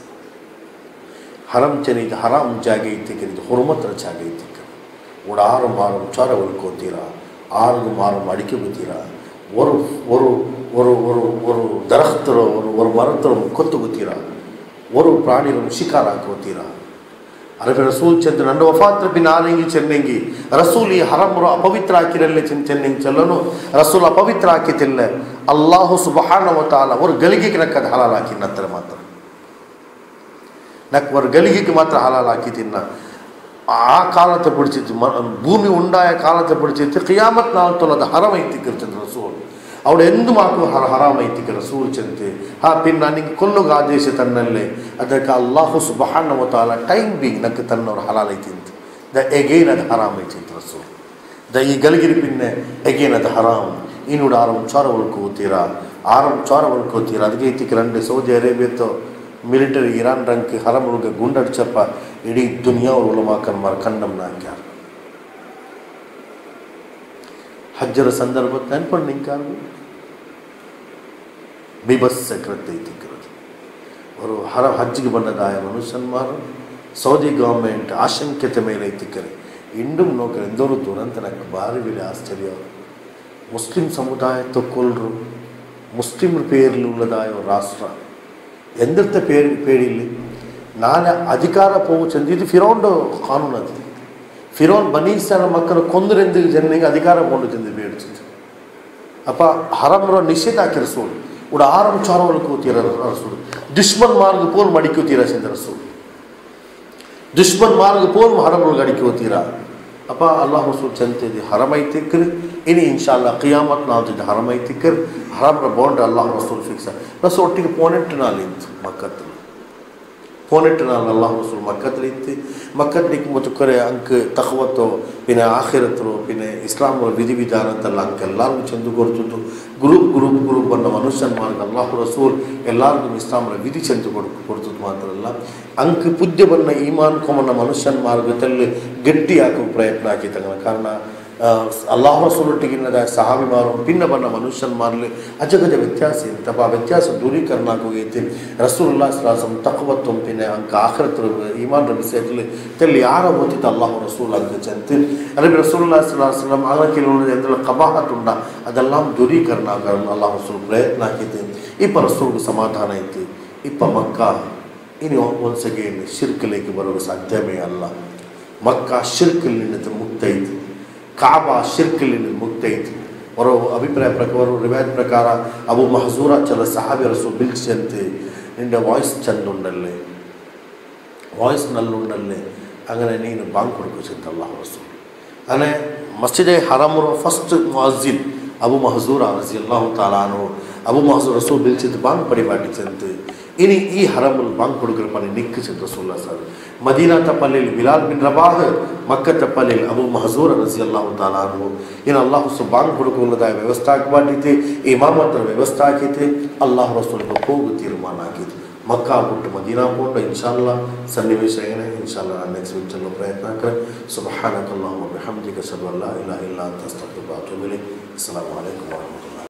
ಹರಂ ಚನಿದ ಹರಾಮ್ ಜಾಗ ಐತಿಕ್ಕರಿದು ಹುರ್ಮತ್ರ ಜಾಗ ಐತಿಕ್ಕ ಉಡಾರು ಮಾರು ಚಾರ ಉಳ್ಕೋತೀರ ಆರು ಮಾರು ಅಡಿಕೆ ಗೊತ್ತೀರಾ ஒரு ದರಖ್ತರೋ ஒரு ಮರತ್ತರೋ ಕೊತ್ತು ಗೊತ್ತೀರಾ ஒரு ಪ್ರಾಣಿಗಳು ಶಿಕಾರ ಹಾಕೋತೀರಾ ಅರಬಿ ರಸೂಲ್ ಚಂದ್ರ ನನ್ನ ವಫಾತ್ರ ಬಿನ್ ಆನೆಂಗಿ ಚೆನ್ನಂಗಿ ರಸೂಲ್ ಈ ಹರಮರು ಅಪವಿತ್ರ ಹಾಕಿರಲ್ಲೇ ಚೆನ್ನಂಗಿ ಚೆಲ್ಲನು ರಸೂಲ್ ಅಪವಿತ್ರ ಹಾಕಿತಿಲ್ಲ ಅಲ್ಲಾಹು ಸುಬ್ಹಾನಹು ವ ತಆಲಾ ஒரு ಗಳಿಗೆಗೆ ನಕ್ಕದ ಹಲಾಲ್ ಹಾಕಿ ನಂತರ ಮಾತ್ರ ನಕ್ ஒரு ಗಳಿಗೆಗೆ ಮಾತ್ರ ಹಲಾಲ್ ಹಾಕಿ ತಿನ್ನ ಆ ಕಾಲத்தை பிடிச்சிட்டு ಭೂಮಿ ಉಂಡಾಯ ಕಾಲத்தை பிடிச்சிட்டு ಕಿಯಾಮತ್ ನಾಲ್ ತೊಲದ ಹರಮ ಐತಿಕ್ಕರು ರಸೂಲ್ ಅವಳು ಎಂದು ಮಾತು ಹರಾಮ ಐತಿಕ ರಸೂಲ್ ಚಂತೆ ಆ ಪಿನ್ ನನಗೆ ಕೊಲ್ಲುಗ ಆದೇಶ ತನ್ನಲ್ಲೇ ಅದಕ್ಕೆ ಅಲ್ಲಾಹು ಸುಬ್ಹಾನಹು ವ ತಆಲಾ ಟೈಮ್ ಬೀಂಗ್ ನಕ್ಕೆ ತನ್ನವ್ರು ಹಲಾಲ್ ಐತಿ ಅಂತ ದ ಎಗೇನ್ ಅದು ಹರಾಮ್ ಐತಿ ಅಂತ ರಸೂಲ್ ದ ಈ ಗಲಗಿರಿ ಪಿನ್ನೆ ಎಗೇನ್ ಅದು ಹರಾಮ್ ಇನ್ನೂಡ ಆರಂ ಚಾರ ಉಳ್ಕೋತೀರಾ ಅದಕ್ಕೆ ಐತಿಕ ರಂಡೆ ಸೌದಿ ಅರೇಬಿಯತ್ತೋ ಮಿಲಿಟರಿ ಇರಾನ್ ರಂಕ್ ಹರಮ್ ಉಳ್ಗ ಗುಂಡಡ್ಚಪ್ಪ ಇಡೀ ದುನಿಯಾ ಅವ್ರು ಉಲಮಾಕನ್ಮಾರ ಕಂಡಮ್ನ ಹಾಕ್ಯಾರ ಹಜ್ಜರ ಸಂದರ್ಭ ನೆನ್ಪಣ್ಣು ನಿಂಕಾರು ಬಿಬಸ್ ಕೃತ್ಯ ಐತಿಕ್ಕಿರೋದು ಅವರು ಹಜ್ಜಿಗೆ ಬಂದದಾಯ ಮನುಷ್ಯನ್ಮಾರು ಸೌದಿ ಗೌರ್ಮೆಂಟ್ ಆಶಂಕ್ಯತೆ ಮೇಲೆ ಐತಿಕ್ಕರೆ ಇಂಡು ನೋಕರು ಎಂದವರು ದುರಂತ ನನಗೆ ಭಾರಿ ಬೆಲೆ ಆಶ್ಚರ್ಯ ಮುಸ್ಲಿಂ ಸಮುದಾಯ ತೊಕ್ಕೊಲ್ರು ಮುಸ್ಲಿಮ್ರ ಪೇರ್ಲಿ ಉಳ್ಳದಾಯ ರಾಷ್ಟ್ರ ಎಂದಿರ್ತ ಪೇಡಿಲ್ಲಿ ನಾಳೆ ಅಧಿಕಾರ ಪೋವು ಚಂದಿದ್ದು ಫಿರೌಂಡು ಕಾನೂನು ಅದು ಫಿರೋನ್ ಬನೀಸನ ಮಕ್ಕಳು ಕೊಂದರೆಂದು ಜನರಿಗೆ ಅಧಿಕಾರ ಕೊಂಡು ಚೆಂದು ಬೇಡಿಸಿದ್ರು ಅಪ್ಪ ಹರಮ್ರ ನಿಷೇಧ ಹಾಕಿ ರಸೂಲ್ ಉಡ ಆರಂ ಚಾರವಲು ಕೂತೀರ ರಸೂಲ್ ದುಶ್ಮನ್ ಮಾರ್ಗ ಪೋಲ್ ಮಡಿಕೋತೀರ ಚಂದ ರಸೂಲ್ ದುಶ್ಮನ್ ಮಾರ್ಗ ಪೋಲ್ ಹರಮ್ರೊಳಗೆ ಅಡಿಕೋತೀರ ಅಪ್ಪ ಅಲ್ಲಾಹ್ ರಸೂಲ್ ಚಂತಿದ್ದು ಹರಮ್ ಐತಿಕ್ಕರು ಇನ್ನು ಇನ್ಶಾಲ್ಲ ಕಿಯಾಮತ್ ನಾವ್ತಿದ್ದು ಹರಮ್ ಐತಿಕ್ಕರು ಹರಮ್ರ ಬೌಂಡ್ರಿ ಅಲ್ಲಾಹ್ ರಸೂಲ್ ಫಿಕ್ಸ್ ರಸೂಲ್ ಒಟ್ಟಿಗೆ ಪೋನೆಂಟು ನಾಲಿಂತು ಮಕ್ಕತ್ತು ಪೋನೆಟ್ಟು ನಾಲ್ ಅಲ್ಲಾಹ್ ರಸೂಲ್ ಮಕ್ಕತ್ಲಿಕ್ಕೆ ಮತ್ತು ಕೊರೆ ಅಂಕ ತಖವತ್ತೋ ಪಿನೆ ಆಖಿರತ್ತೋ ಪಿನೆ ಇಸ್ಲಾಮರ ವಿಧಿವಿಧಾನ ಅಂತಲ್ಲ ಅಂಕ ಎಲ್ಲರಿಗೂ ಚೆಂದು ಕೊಡ್ತಿದ್ದು ಗ್ರೂಪ್ ಬಂದ ಮನುಷ್ಯನ್ಮಾರ್ಗ ಅಲ್ಲಾಹು ರಸೂಲ್ ಎಲ್ಲರಿಗೂ ಇಸ್ಲಾಮರ ವಿಧಿ ಚೆಂದು ಕೊಡ್ತದ್ದು ಮಾತ್ರ ಅಲ್ಲ ಅಂಕ ಪುದ್ಯ ಬನ್ನ ಈಮಾನ್ ಕೊಮನ್ನ ಮನುಷ್ಯನ್ ಮಾರ್ಗದಲ್ಲಿ ಗಟ್ಟಿ ಹಾಕೋ ಪ್ರಯತ್ನ ಹಾಕಿತ್ತಂಗ ಕಾರಣ ಅಲ್ಲಾಹ್ ರಸೂಲೊಟ್ಟಿಗಿನ್ನದ ಸಹಾಬಿಮಾರು ಭಿನ್ನ ಬಣ್ಣ ಮನುಷ್ಯನ್ಮಾರಲಿ ಅಜಗಜ ವ್ಯತ್ಯಾಸ ಇಂತಪ್ಪ ವ್ಯತ್ಯಾಸ ದೂರೀಕರಣಾಗೋಗೈತಿ ರಸೂಲುಲ್ಲಾಹ್ ಸಲ್ಲಲ್ಲಾಹು ಅಲೈಹಿ ವಸಲ್ಲಂ ತಕ್ವತ್ತುಂ ಪಿನೆ ಅಂಕ ಆಖಿರತ್ ಈಮಾನ್ ರಬಿಸೈತಲಿ ತೆಲ್ಲಿ ಯಾರ ಓದಿತ ಅಲ್ಲಾಹ್ ರಸೂಲ್ ಅಂಕ ಚಂತಿ ಅರಬಿ ರಸೂಲುಲ್ಲಾಹ್ ಸಲ್ಲಲ್ಲಾಹು ಅಲೈಹಿ ವಸಲ್ಲಂ ಆನಕಿಲುನ ಎಂದಲ ಕಬಾಹತ್ ಉಂಡ ಅದೆல்லாம் ದೂರೀಕರಣಾಗಲು ಅಲ್ಲಾಹ್ ರಸೂಲ್ ಪ್ರಯತ್ನ ಹಾಕಿದೆ ಇಪ್ಪ ರಸೂಲ್ಗೆ ಸಮಾಧಾನ ಐತಿ ಇಪ್ಪ ಮಕ್ಕಾ ಇನ್ನು ಒನ್ಸ್ ಅಗೇನ್ ಶಿರ್ಕಲೇಗೆ ಬರಲು ಸಾಧ್ಯವೇ ಅಲ್ಲ ಮಕ್ಕಾ ಶಿರ್ಕಲಿನಿಂದ ಮುಕ್ತ ಐತಿ ಕಾಬಾ ಶಿರ್ಕಲಿನಿಂದ ಮುಕ್ತ ಐತಿ ಅವರ ಅಭಿಪ್ರಾಯ ಪ್ರಕಾರ ರಿವಾಯತ್ ಪ್ರಕಾರ ಅಬು ಮಹಜೂರ ಚಲ ಸಹಾಬಿ ರಸೂಲ್ ಬಿಲ್ಚಂತೆ ನಿಂದ ವಾಯ್ಸ್ ಚಂದ ಉಂಡಲ್ಲೇ ವಾಯ್ಸ್ ನಲ್ಲುಂಡಲ್ಲೇ അങ്ങനെ ನೀನು ಬಾಂಗ್ ಕೊಡ್ಕೋಚಂತ ಅಲ್ಲಾಹ್ ರಸೂಲ್ ಅನೆ ಮಸ್ಜಿದೆ ಹರಾಮುರ ಫಸ್ಟ್ ಮುಅಜ್ಜಿನ್ ಅಬು ಮಹಜೂರ ರಜಿಯಲ್ಲಾಹು ತಾಲಾ ಅನ್ಹು ಅಬು ಮಹಜೂರ ರಸೂಲ್ ಬಿಲ್ಚಿದ ಬಾಂಗ್ ಪಡಿಪಾಟಿಚಂತೆ ಇನಿ ಈ ಹರಮುಲ್ ಬಾಂಗ್ ಕೊಡುಗರ ಪನಿ ನಿಕ್ಕಿಸಿದ ರಸೂಲುಲ್ಲಾಹ್ ಸರ್ ಮದೀನಾ ತಪ್ಪಲಿಲ್ ಬಿಲಾಲ್ ಬಿನ್ ರಬಾಹ್ ಮಕ್ಕ ತಪ್ಪಲಿಲ್ ಅಬು ಮಹಜೂರ ರಜಿಯಲ್ಲಾಹು ತಾಲಾ ಅನ್ಹು ಇನ್ನು ಅಲ್ಲಾಹ್ ಸು ಬಾಂಗ್ ಕೊಡುಗುಲದ ವ್ಯವಸ್ಥೆ ಆಗಿಬಿಟ್ಟಿದೆ ಇಮಾಮತರ ವ್ಯವಸ್ಥೆ ಆಗಿದೆ ಅಲ್ಲಾಹ್ ರಸೂಲ್ ಹೋಗು ತೀರ್ಮಾನ ಆಗಿದೆ ಮಕ್ಕಾ ಬಿಟ್ಟು ಮದೀನಾ ಕೊಂಡು ಇನ್ಶಾಅಲ್ಲಾಹ್ ಸನ್ನಿವೇಶ ಏನೇ ಇನ್ಶಾಅಲ್ಲಾಹ್ ನಾನು ನೆಕ್ಸ್ಟ್ ವೀಕ್ ಚಲೋ ಪ್ರಯತ್ನ ಕರೆ ಸುಬ್ಹಾನಕಲ್ಲಾಹುಮ್ಮ ಬಿಹಮ್ದಿಕ ಅಶ್ಹದು ಅಲ್ಲಾ ಇಲಾಹಾ ಇಲ್ಲಾ ಅಂತ ಅಸ್ತಗ್ಫಿರುಕ ವ ಅತೂಬು ಇಲೈಕ್ ಅಸ್ಸಲಾಮು ಅಲೈಕುಂ ವ ರಹಮತುಲ್ಲಾಹಿ